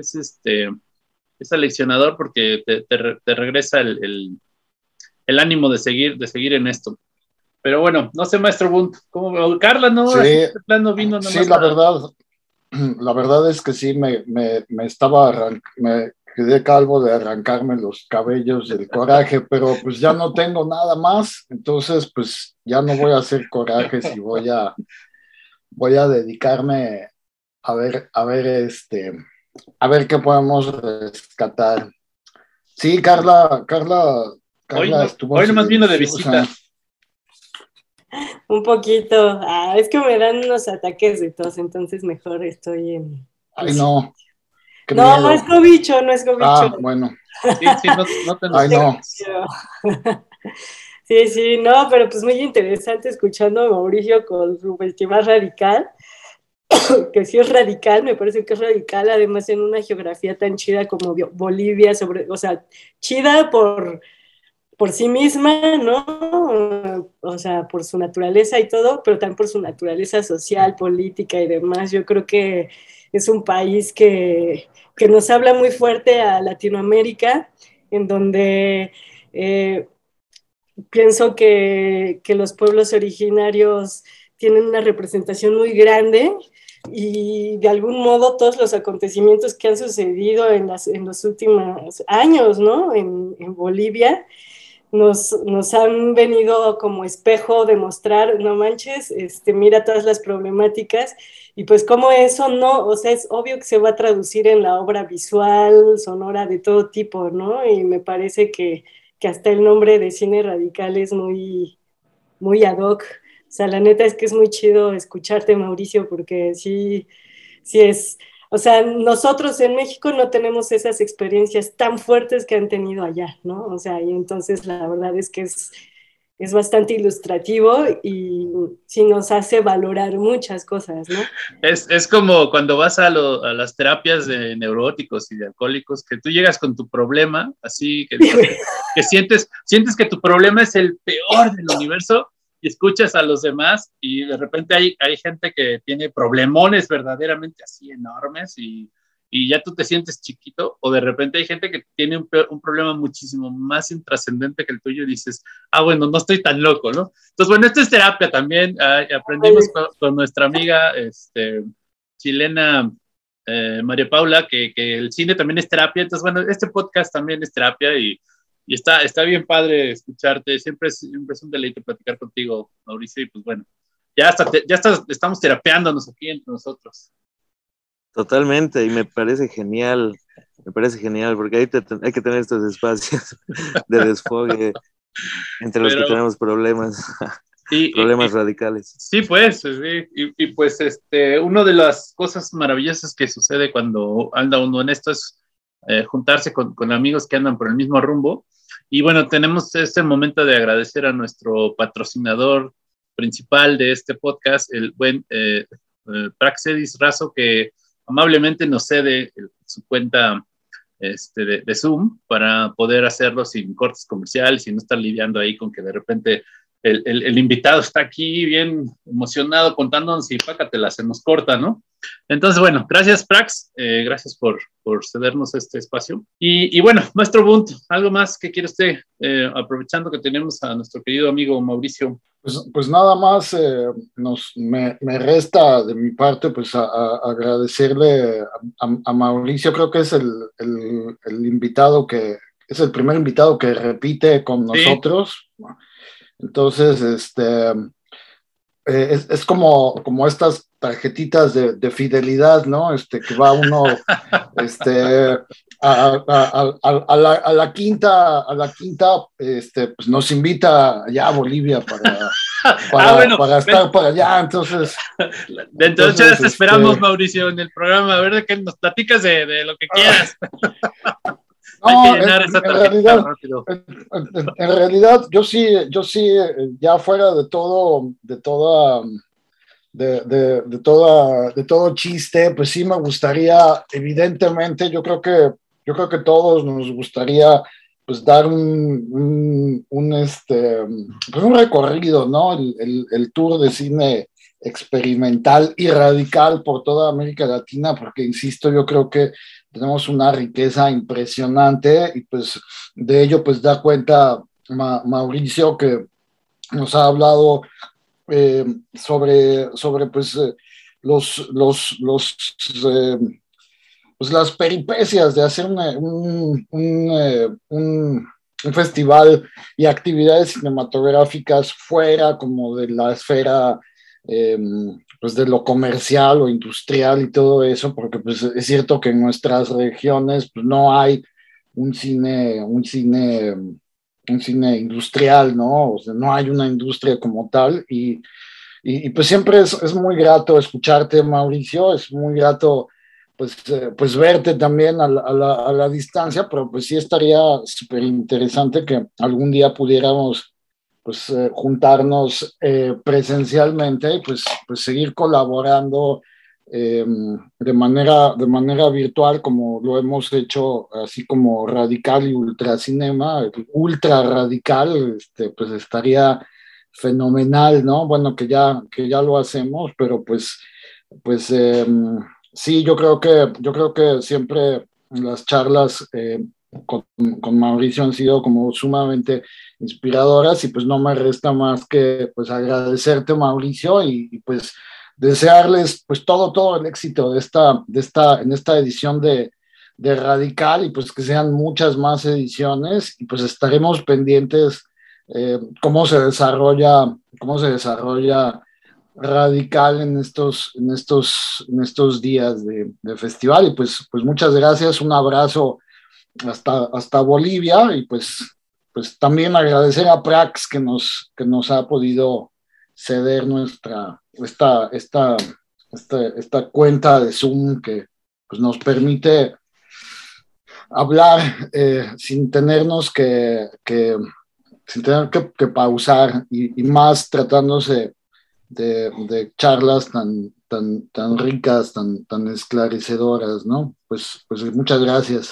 aleccionador porque te regresa el ánimo de seguir en esto. Pero bueno, no sé, maestro Boone, ¿cómo? Carla, ¿no? Sí, este plano vino nomás. Sí, la verdad es que sí, me estaba quedé calvo de arrancarme los cabellos del coraje, pero pues ya no tengo nada más, entonces pues ya no voy a hacer corajes y voy a dedicarme a ver, a ver qué podemos rescatar. Sí, Carla estuvo. Hoy nomás vino de visita. O sea, Un poquito. Es que me dan unos ataques de tos, entonces mejor estoy en... ay, no. No, no es cobicho, no es cobicho. Ah, bueno. Sí, no te Ay, no. Sí, no, pero pues muy interesante escuchando a Mauricio con su más radical, que sí es radical, me parece que es radical, además en una geografía tan chida como Bolivia, o sea, chida por sí misma, ¿no? O sea, por su naturaleza y todo, pero también por su naturaleza social, política y demás. Yo creo que es un país que nos habla muy fuerte a Latinoamérica, en donde pienso que los pueblos originarios tienen una representación muy grande y de algún modo todos los acontecimientos que han sucedido en los últimos años, ¿no? En Bolivia, nos han venido como espejo de mostrar, no manches, mira todas las problemáticas y pues como eso no, o sea, es obvio que se va a traducir en la obra visual, sonora de todo tipo, ¿no? Y me parece que hasta el nombre de cine radical es muy, muy ad hoc. O sea, la neta es que es muy chido escucharte, Mauricio, porque sí es, o sea, nosotros en México no tenemos esas experiencias tan fuertes que han tenido allá, ¿no? O sea, y entonces la verdad es que es bastante ilustrativo y sí nos hace valorar muchas cosas, ¿no? Es como cuando vas a las terapias de neuróticos y de alcohólicos, que tú llegas con tu problema, así que sientes que tu problema es el peor del universo y escuchas a los demás y de repente hay gente que tiene problemones verdaderamente así enormes y ya tú te sientes chiquito, o de repente hay gente que tiene un problema muchísimo más intrascendente que el tuyo y dices, bueno, no estoy tan loco, ¿no? Entonces, bueno, esto es terapia también. Aprendimos con nuestra amiga chilena María Paula que el cine también es terapia. Entonces, bueno, este podcast también es terapia y está bien padre escucharte. Siempre es un deleite platicar contigo, Mauricio, y pues bueno, estamos terapeándonos aquí entre nosotros. Totalmente, y me parece genial, porque hay que tener estos espacios de desfogue entre los que tenemos problemas, problemas radicales. Sí, pues, sí, y pues una de las cosas maravillosas que sucede cuando anda uno en esto es juntarse con amigos que andan por el mismo rumbo, y bueno, tenemos este momento de agradecer a nuestro patrocinador principal de este podcast, el buen Praxedis Razo, que amablemente nos cede su cuenta de Zoom para poder hacerlo sin cortes comerciales y no estar lidiando ahí con que de repente el invitado está aquí bien emocionado contándonos y pácatela, se nos corta, ¿no? Entonces, bueno, gracias Prax, gracias por cedernos este espacio. Y bueno, maestro Bunt, ¿algo más que quiere usted, aprovechando que tenemos a nuestro querido amigo Mauricio? Pues nada más me resta de mi parte pues agradecerle a Mauricio. Creo que es el invitado es el primer invitado que repite con nosotros. Sí. Entonces, es como estas tarjetitas de fidelidad, ¿no? Que va uno a la quinta, pues nos invita ya a Bolivia para estar por allá, entonces. Dentro de 8 días te esperamos, Mauricio, en el programa, a ver de qué nos platicas de lo que quieras. No, en realidad, yo sí, ya fuera de todo chiste, pues sí me gustaría, evidentemente, yo creo que todos nos gustaría pues dar un recorrido, ¿no? El tour de cine experimental y radical por toda América Latina, porque insisto, yo creo que tenemos una riqueza impresionante y pues de ello pues da cuenta Mauricio, que nos ha hablado sobre pues los pues las peripecias de hacer un festival y actividades cinematográficas fuera como de la esfera pues de lo comercial o industrial y todo eso, porque pues es cierto que en nuestras regiones pues no hay un cine industrial, ¿no? O sea, no hay una industria como tal y pues siempre es muy grato escucharte, Mauricio, es muy grato pues verte también a la distancia, pero pues sí estaría súper interesante que algún día pudiéramos pues juntarnos presencialmente y pues seguir colaborando de manera virtual como lo hemos hecho, así como Radical y Ultracinema, ultra radical, pues estaría fenomenal, ¿no? Bueno, que ya lo hacemos, pero pues sí, yo creo que siempre las charlas con Mauricio han sido como sumamente inspiradoras y pues no me resta más que pues agradecerte, Mauricio, pues desearles pues todo el éxito en esta edición de Radical y pues que sean muchas más ediciones y pues estaremos pendientes cómo se desarrolla Radical en estos días de festival y pues muchas gracias, un abrazo hasta Bolivia y pues también agradecer a Prax que nos ha podido ceder esta cuenta de Zoom que pues nos permite hablar sin tener que pausar y más tratándose de charlas tan ricas, tan esclarecedoras, ¿no? Pues muchas gracias.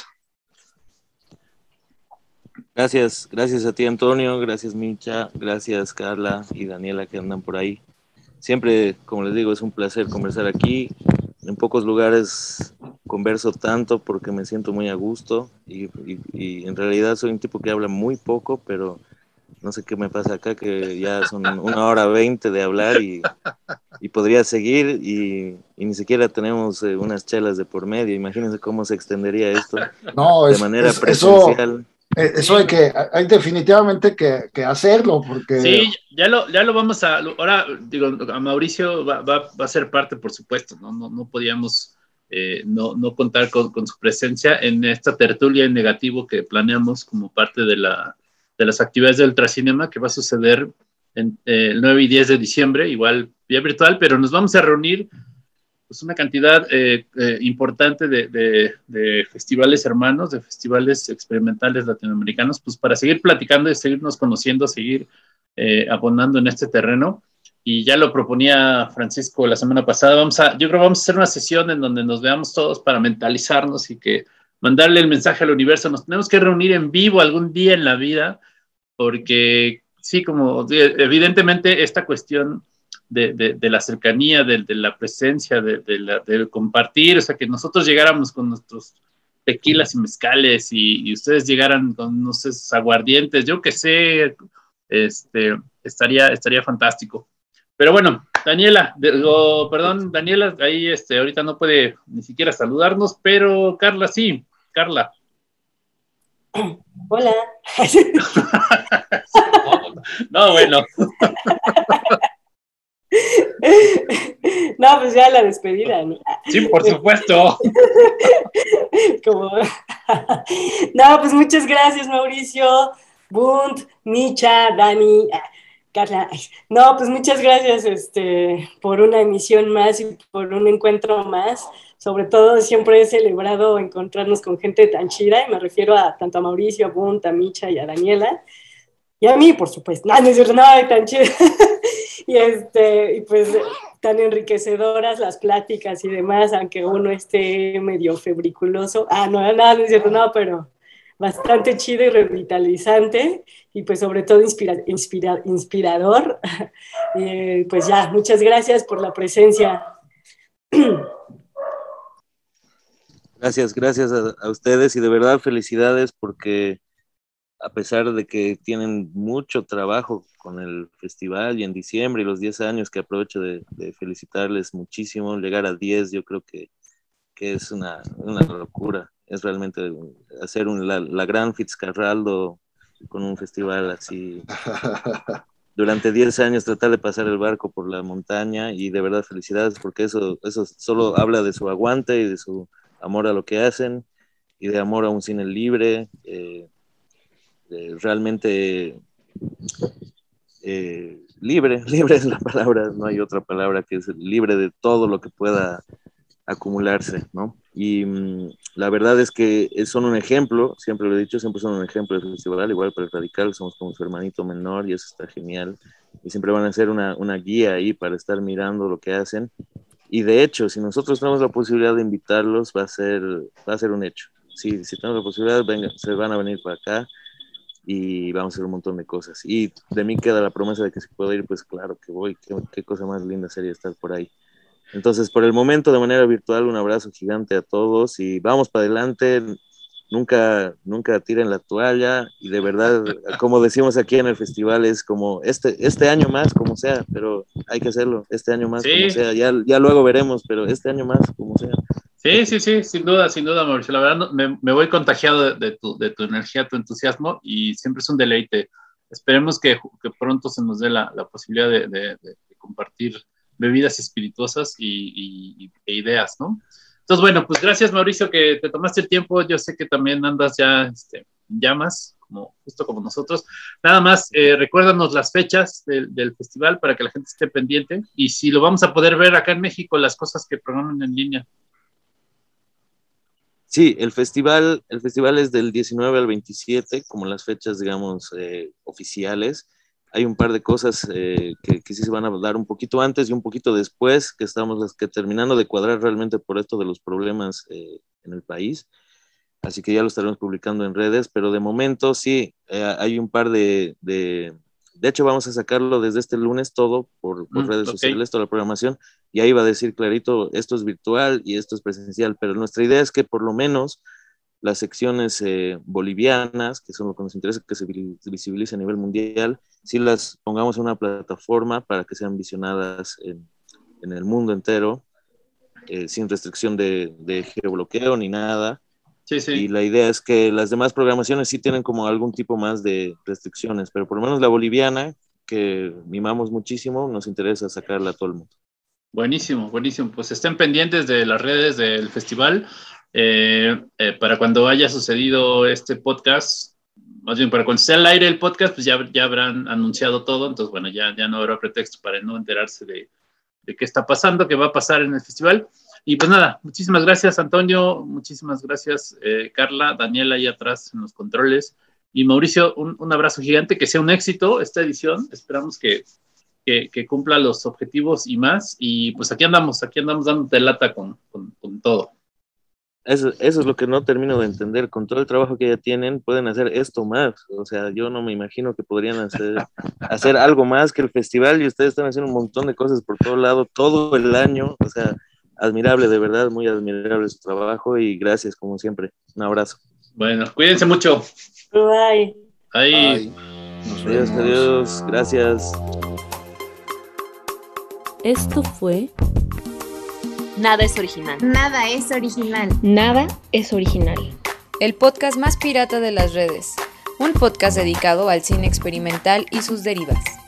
Gracias a ti, Antonio, gracias Micha, gracias Carla y Daniela que andan por ahí. Siempre, como les digo, es un placer conversar aquí. En pocos lugares converso tanto porque me siento muy a gusto y en realidad soy un tipo que habla muy poco, pero no sé qué me pasa acá, que ya son 1 hora 20 de hablar y podría seguir y ni siquiera tenemos unas chelas de por medio. Imagínense cómo se extendería esto de manera presencial. Eso hay definitivamente que hacerlo, porque... Sí, ya lo vamos a... Ahora, digo, a Mauricio va a ser parte, por supuesto, no podíamos no contar con su presencia en esta tertulia en negativo que planeamos como parte de las actividades del Ultracinema, que va a suceder el 9 y 10 de diciembre, igual vía virtual, pero nos vamos a reunir pues una cantidad importante de festivales hermanos, de festivales experimentales latinoamericanos, pues para seguir platicando y seguirnos conociendo, seguir abonando en este terreno. Y ya lo proponía Francisco la semana pasada, yo creo que vamos a hacer una sesión en donde nos veamos todos para mentalizarnos y que mandarle el mensaje al universo. Nos tenemos que reunir en vivo algún día en la vida, porque sí, como evidentemente esta cuestión de la cercanía, de la presencia, de compartir, o sea, que nosotros llegáramos con nuestros tequilas y mezcales y ustedes llegaran con, no sé, aguardientes, yo qué sé, estaría fantástico. Pero bueno, Daniela, Daniela, ahí ahorita no puede ni siquiera saludarnos, pero Carla sí, Carla. Hola. No, bueno. No, pues ya la despedida, ¿no? Sí, por supuesto. No, pues muchas gracias, Mauricio, Bunt, Micha, Dani, Carla. No, pues muchas gracias por una emisión más y por un encuentro más. Sobre todo, siempre he celebrado encontrarnos con gente tan chida, y me refiero tanto a Mauricio, a Bunt, a Micha y a Daniela. Y a mí, por supuesto. No, es cierto, no, tan chido. Y pues tan enriquecedoras las pláticas y demás, aunque uno esté medio febriculoso. No es cierto, no, pero bastante chido y revitalizante y pues sobre todo inspirador. Pues ya, muchas gracias por la presencia. Gracias a ustedes y de verdad felicidades porque a pesar de que tienen mucho trabajo con el festival y en diciembre y los 10 años, que aprovecho de felicitarles muchísimo, llegar a 10 yo creo que que es una locura. Es realmente hacer la gran Fitzcarraldo con un festival así. Durante 10 años tratar de pasar el barco por la montaña, y de verdad felicidades, porque eso solo habla de su aguante y de su amor a lo que hacen y de amor a un cine libre, realmente libre es la palabra, no hay otra palabra, que es libre de todo lo que pueda acumularse, ¿no? Y la verdad es que son un ejemplo, siempre lo he dicho, siempre son un ejemplo del festival, igual para el Radical, somos como su hermanito menor y eso está genial, y siempre van a ser una guía ahí para estar mirando lo que hacen, y de hecho, si nosotros tenemos la posibilidad de invitarlos, va a ser un hecho. Si tenemos la posibilidad, se van a venir para acá y vamos a hacer un montón de cosas, y de mí queda la promesa de que si puedo ir, pues claro que voy, qué cosa más linda sería estar por ahí. Entonces, por el momento, de manera virtual, un abrazo gigante a todos y vamos para adelante. Nunca tiren la toalla, y de verdad, como decimos aquí en el festival, es como este año más, como sea, pero hay que hacerlo, este año más, como sea, ya luego veremos, pero este año más, como sea. Sí, sin duda, Mauricio. La verdad, me voy contagiado de tu energía, tu entusiasmo, y siempre es un deleite. Esperemos que pronto se nos dé la posibilidad de compartir bebidas espirituosas e ideas, ¿no? Entonces, bueno, pues gracias, Mauricio, que te tomaste el tiempo. Yo sé que también andas ya en llamas, justo como nosotros. Nada más, recuérdanos las fechas del festival para que la gente esté pendiente, y si lo vamos a poder ver acá en México, las cosas que programan en línea. Sí, el festival es del 19 al 27, como las fechas, digamos, oficiales. Hay un par de cosas que sí se van a dar un poquito antes y un poquito después, que estamos terminando de cuadrar realmente por esto de los problemas en el país. Así que ya lo estaremos publicando en redes, pero de momento sí, hay un par de hecho, vamos a sacarlo desde este lunes todo por redes sociales, toda la programación, y ahí va a decir clarito, esto es virtual y esto es presencial, pero nuestra idea es que por lo menos las secciones bolivianas, que son lo que nos interesa que se visibilice a nivel mundial, sí las pongamos en una plataforma para que sean visionadas en el mundo entero, sin restricción de geobloqueo ni nada. Sí. Y la idea es que las demás programaciones sí tienen como algún tipo más de restricciones, pero por lo menos la boliviana, que mimamos muchísimo, nos interesa sacarla a todo el mundo. Buenísimo. Pues estén pendientes de las redes del festival. Para cuando haya sucedido este podcast, más bien para cuando esté al aire el podcast, pues ya habrán anunciado todo. Entonces, bueno, ya no habrá pretexto para no enterarse de qué está pasando, qué va a pasar en el festival. Y pues nada, muchísimas gracias, Antonio, muchísimas gracias, Carla, Daniela ahí atrás en los controles, y Mauricio, un abrazo gigante, que sea un éxito esta edición. Esperamos que cumpla los objetivos y más, y pues aquí andamos dándote lata con todo. Eso es lo que no termino de entender. Con todo el trabajo que ya tienen, pueden hacer esto más. O sea, yo no me imagino que podrían hacer algo más que el festival, y ustedes están haciendo un montón de cosas por todo lado, todo el año. O sea, admirable, de verdad, muy admirable su trabajo, y gracias, como siempre. Un abrazo. Bueno, cuídense mucho. Bye. Bye. Adiós, gracias. Esto fue Nada es original. Nada es original. Nada es original. El podcast más pirata de las redes. Un podcast dedicado al cine experimental y sus derivas.